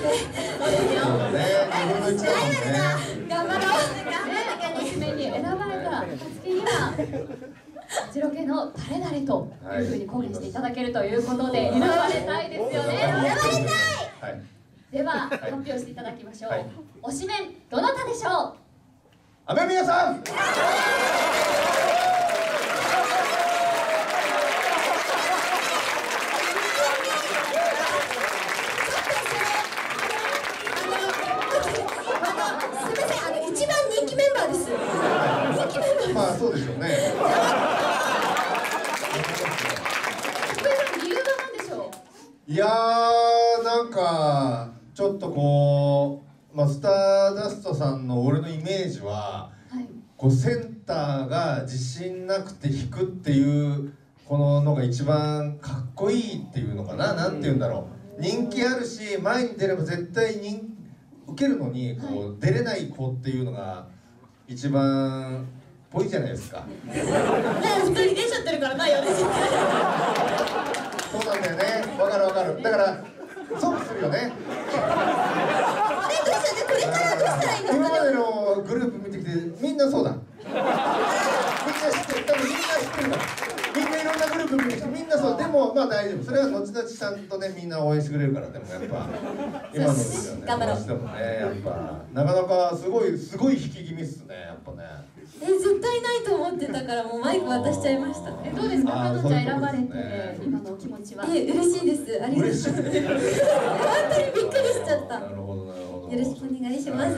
ね。 そうですよ。 ね、にぶんのいちだもんね。 頑張ろう。 おしめに選ばれた暁には八郎家の誰々というふうに公言していただけるということで選ばれたいですよね。選ばれたい。 はい。 では発表していただきましょう。 はい、 推しメンどなたでしょう。 雨宮さん。まあそうでしょうね。 理由は何でしょう。 いやー、なんかちょっとこう、まあ、スターダストさんの俺のイメージは、はい、こうセンターが自信なくて弾くっていうこののが一番かっこいいっていうのかな、なんて言うんだろう。人気あるし前に出れば絶対に受けるのにこう、はい、出れない子っていうのが一番ぽいじゃないですか。もうふたり出ちゃってるからな、私。 そうなんだよね。わかるわかる。だから損するよね。 え、どうしたこれからどうしたらいいの？ 今までのグループ見てきてみんなそうだ。みんな知ってる。多分みんな知ってるから。みんないろんなグループ見てきてみんなそう。でもまあ大丈夫。それは後々ちゃんとねみんな応援してくれるから。でもやっぱ今のですよね。 頑張ろう。 でもねやっぱなかなかすごいすごい引き気味っすねやっぱね。 え、絶対ないと思ってたからもうマイク渡しちゃいました。 え、どうですか、かのちゃん選ばれて今のお気持ちは。 え、嬉しいです。ありがとう。本当にびっくりしちゃった。 なるほどなるほど。 よろしくお願いします。なる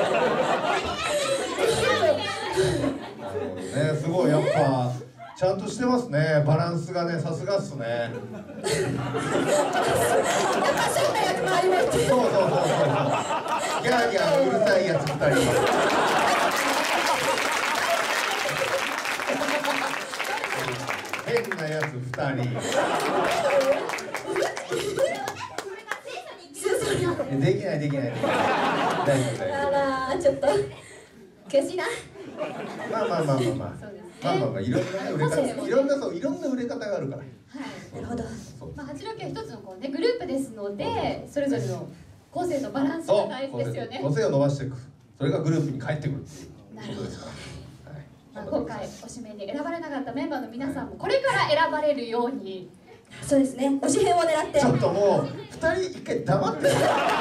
ほどね、すごいやっぱちゃんとしてますね。バランスがね、さすがっすね。やっぱそうな役もあります。 そうそうそうそう。ギャーギャーうるさいやつふたり。変なやつふたり。できないできないできない。大丈夫大丈夫。 あらー、ちょっと悔しいな。 まあまあまあまあまあ。まあまあまあいろんな売れ方、いろんなそういろんな売れ方があるから。 はい、なるほど。 まあ八郎家は一つのこうねグループですので、それぞれの個性とバランスが大事ですよね。 個性を伸ばしていく。それがグループに帰ってくるっていうことですから。 まあ今回推しメンに選ばれなかったメンバーの皆さんもこれから選ばれるように。 そうですね。推し編を狙って。 ちょっともう二人一回黙って。もういい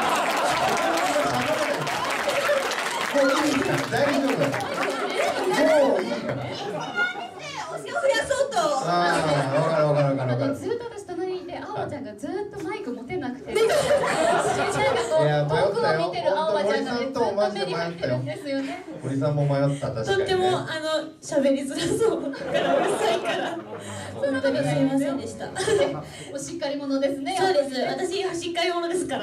から大丈夫だよ。もういいから。 推しを増やそうと。 ああ、わかるわかるわかるわかる。 ずっと私隣にいて、あおちゃんがずっとマイク持てなくて。なんかこう遠くを見てるあおちゃんがずっと目に入ってるんですよね。 堀さんも迷った、確かに。 とってもあの喋りづらそうだからうるさいから。本当にすいませんでした。 おしっかり者ですね。 そうです。私はしっかり者ですから。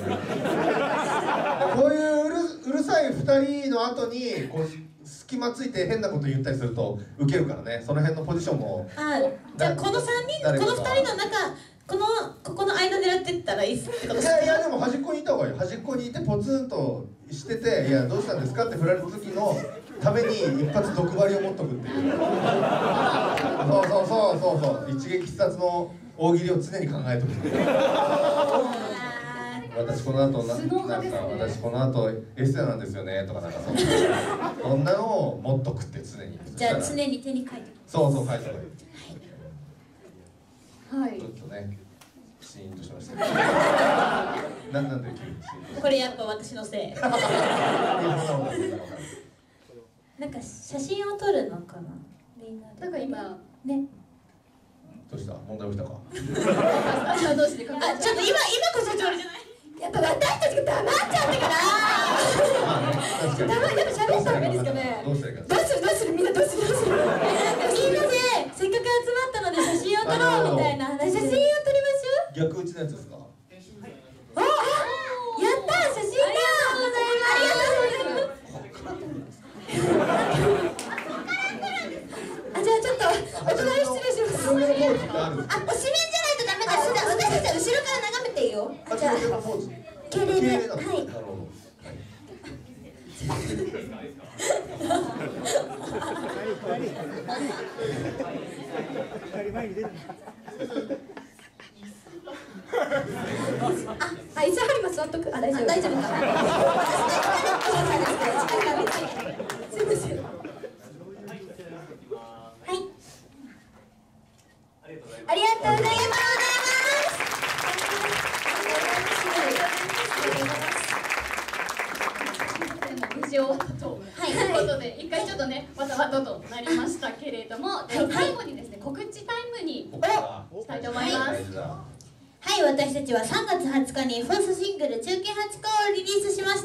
こういううるうるさい二人の後にこう隙間ついて変なこと言ったりするとウケるからね。その辺のポジションも。 あ、じゃあこの三人この二人の中このここの間狙ってったらいいってことですか。 いやいやでも端っこにいた方がいい。端っこにいてポツンとしてて、いやどうしたんですかって振られた時のために一発毒針を持っとくっていう。そうそうそうそうそう。一撃必殺の大喜利を常に考えとくっていう。私この後な、なんか私この後エステなんですよねとかなんかそんなのを持っとくって常に。 じゃあ常に手に書いて。 そうそう書いておく。 はい。 ちょっとね、シーンとしました。なんなんで急にシーンと。 これやっぱ私のせい。なんか写真を撮るのかな。 なんか今ね。 どうした？問題起きたか。 あ、ちょっと今今こそ調理じゃない。 やっぱ私たちが黙っちゃったから。黙っやっぱ喋った方がいいですかね。 どうしたらいいか。 どうするどうするみんなどうするどうする。みんなでせっかく集まったので写真を撮ろうみたいな話。写真を撮りましょう。 逆打ちのやつですか。 あ、やったー写真だ。ありがとうございます。あ、じゃあちょっとお隣失礼します。あ、おしめんじゃないとダメだ。私たちは後ろから眺めていいよ。じゃあ敬礼で、はい。あ、椅子張ります。 っとくあ大丈夫大丈夫かなすいませんはいありがとうございます無事終わったということで、一回ちょっとねわたわたとなりましたけれども、では最後にですね告知タイムにしたいと思います。 はい、私たちはさんがつはつかにファーストシングル「中堅八甲」をリリースしました。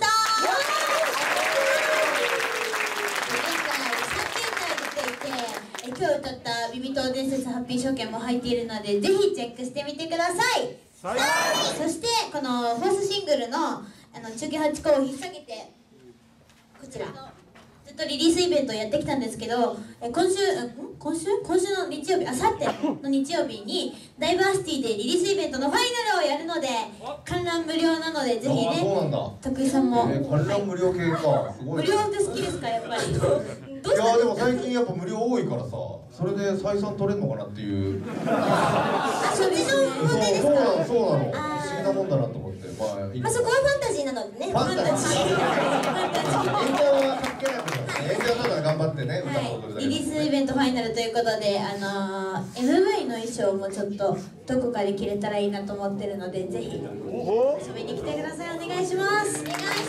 現在さんけんかい出ていて、え今日歌った「ビビ島伝説ハッピー証券」も入っているので、ぜひチェックしてみてください。はい、そしてこのファーストシングルの「あの中堅八甲」を引っ提げてこちらずっとリリースイベントをやってきたんですけど、え今週ん今週今週の日曜日あさっての日曜日にダイバーシティでリリースイベントのファイナルをやるので観覧無料なので、ぜひね徳井さんも、 えー、観覧無料系かすごい、ね、 無料って好きですかやっぱり。どういやでも最近やっぱ無料多いからさ、それで採算取れるのかなっていう。 あ、そっちの問題ですか。 そうなのそうなの、不思議なもんだなと思って。まあ、 まあそこはファンタジーなのでね。 ファンタジー。演者は関係なくて、演者ただ頑張ってね、歌を踊るだけ。 リリースイベントファイナルということで、あのー、エムブイ の衣装もちょっとどこかで着れたらいいなと思ってるので、ぜひ遊びに来てください。お願いします。お願いします。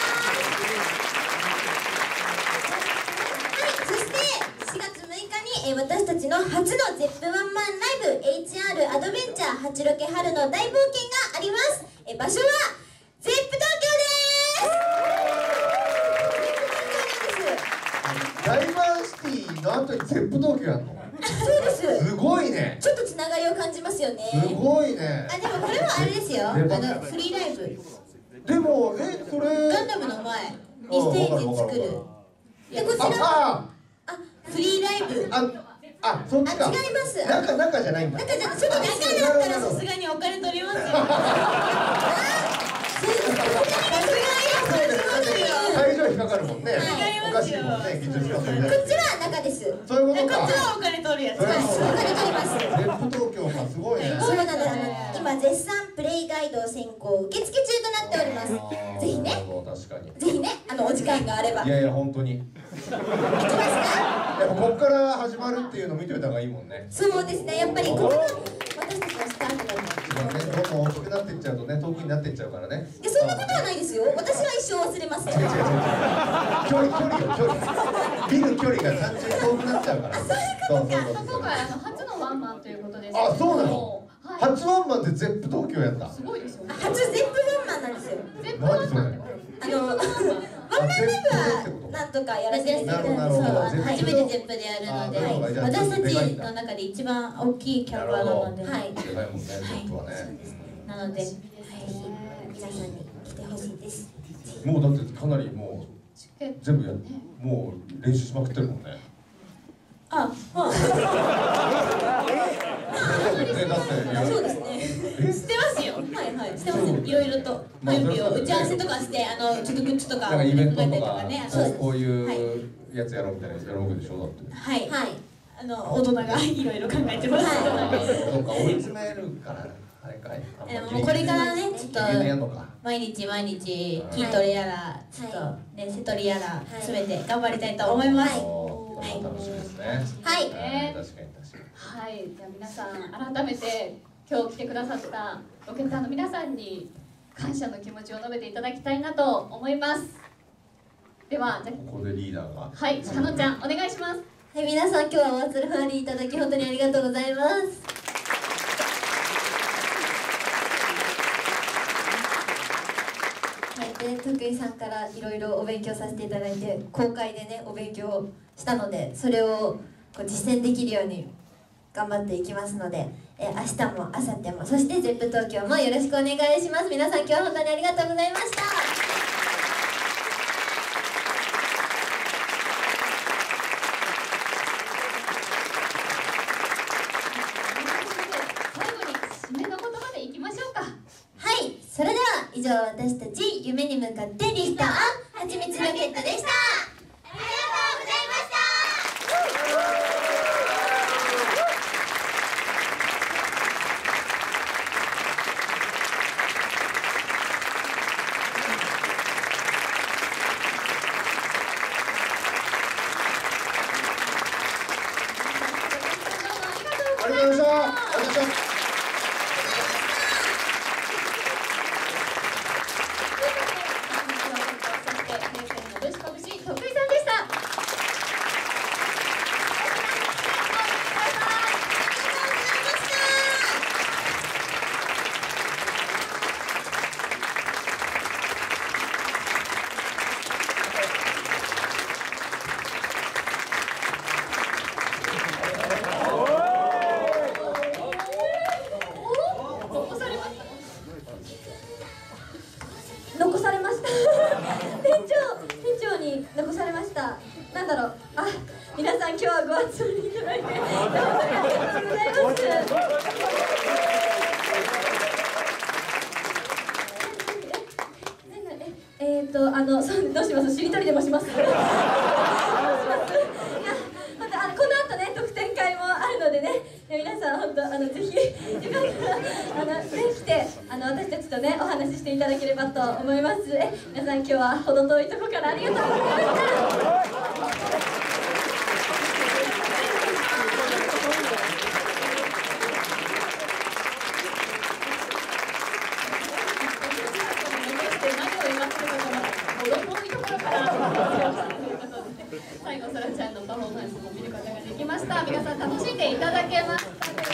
私たちの初の ゼップ ワンマンライブ エイチアール アドベンチャー八ロケ春の大冒険があります。え場所は ゼップ 東京です。 ダイバーシティの後に ゼップ 東京やんの。 そうです。 すごいね。 ちょっとつながりを感じますよね。 すごいね。 あでもこれはあれですよ、あのフリーライブでもえそれガンダムの前にステージ作るで、こちらああフリーライブああそっちか。 あ違います。 中中じゃないんだ。 中じゃちょっと中だったらさすがにお金取りますよ。 会場費かかるもんね。 はいおかしいもんね。技術がそれで。 こっちは中です。 そういうことか。 こっちはお金取るやつ。 それはもうお金取ります。 ゼップ東京かすごいね。 そうなんです。あの今絶賛プレイガイド先行受付中となっております。ぜひね。 確かに。 ぜひね、あのお時間があれば。 いやいや本当に。 行きますか。 やっぱここから始まるっていうの見ておいた方がいいもんね。 そうですね。やっぱりここが私たちのスタートだと。 ね、どんどん大きくなっていっちゃうとね、遠くになっていっちゃうからね。 いや、そんなことはないですよ。私は一生忘れますよ。 距離、距離よ、距離。見る距離が単純に遠くなっちゃうから。そうそうそう。 今回あの初のワンマンということです。 あ、そうなの。初ワンマンでゼップ東京やった。 すごいですよね。 初ゼップワンマンなんですよ。 ゼップワンマン。 あのワンマンライブはなんとかやらせていただいて、初めてゼップでやるので、私たちの中で一番大きいキャパなので、はい。なので、ぜひ皆さんに来てほしいです。 もうだってかなりもう全部やもう練習しまくってるもんね。 あ、あ。そうですね。してますよ。はいはい。してますよ。いろいろと準備を打ち合わせとかして、あのちょっとグッズとかイベントとかね、 こういうやつやろうみたいなやつやるわけでしょだって。 はいはい。あの大人がいろいろ考えてます。 そうか追い詰めるからあれかい。 もうこれからねちょっと毎日毎日筋トレやらちょっとね瀬取りやらすべて頑張りたいと思います。 楽しみですね。 はい。 確かに確かに。 はい、じゃあ皆さん改めて今日来てくださったロケッターの皆さんに感謝の気持ちを述べていただきたいなと思います。ではじゃここでリーダーがはい、かのちゃんお願いします。 はい、皆さん今日はお祭りファーリーいただき本当にありがとうございます。はい、で徳井さんからいろいろお勉強させていただいて公開でねお勉強したので、それをこう実践できるように頑張っていきますので、え明日も明後日もそして ゼップ 東京もよろしくお願いします。皆さん今日は本当にありがとうございました。それでは以上、私たち夢に向かってリフトアップはちみつロケットでした。ありがとうございました。 残されました。なんだろう、あ、皆さん今日はご集まりいただいて本当にありがとうございますええーとあのそうどうします？しりとりでもします。どうします？いや本当あのこの後ね特典会もあるのでね、皆さん本当あのぜひよかったらあのね来てあの私たちとねお話ししていただければと思います。え皆さん今日は程遠いところからありがとうございました。 最後、そらちゃんのパフォーマンスも見ることができました。皆さん楽しんでいただけましたでしょうか。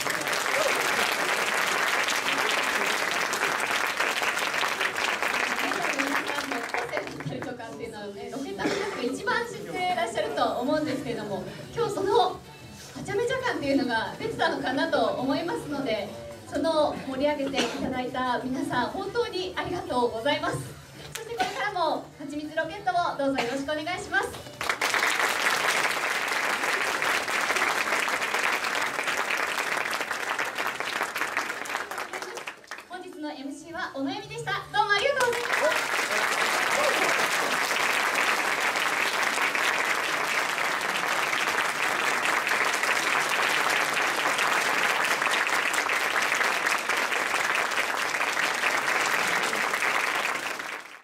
皆さんの個性だったりとかっていうのはね、ロケットが一番知ってらっしゃると思うんですけれども、今日そのはちゃめちゃ感っていうのが出てたのかなと思いますので、その盛り上げていただいた皆さん本当にありがとうございます。そしてこれからもはちみつロケットをどうぞよろしくお願いします。本日の エムシー は小野由美でした。どうもありがとうございました。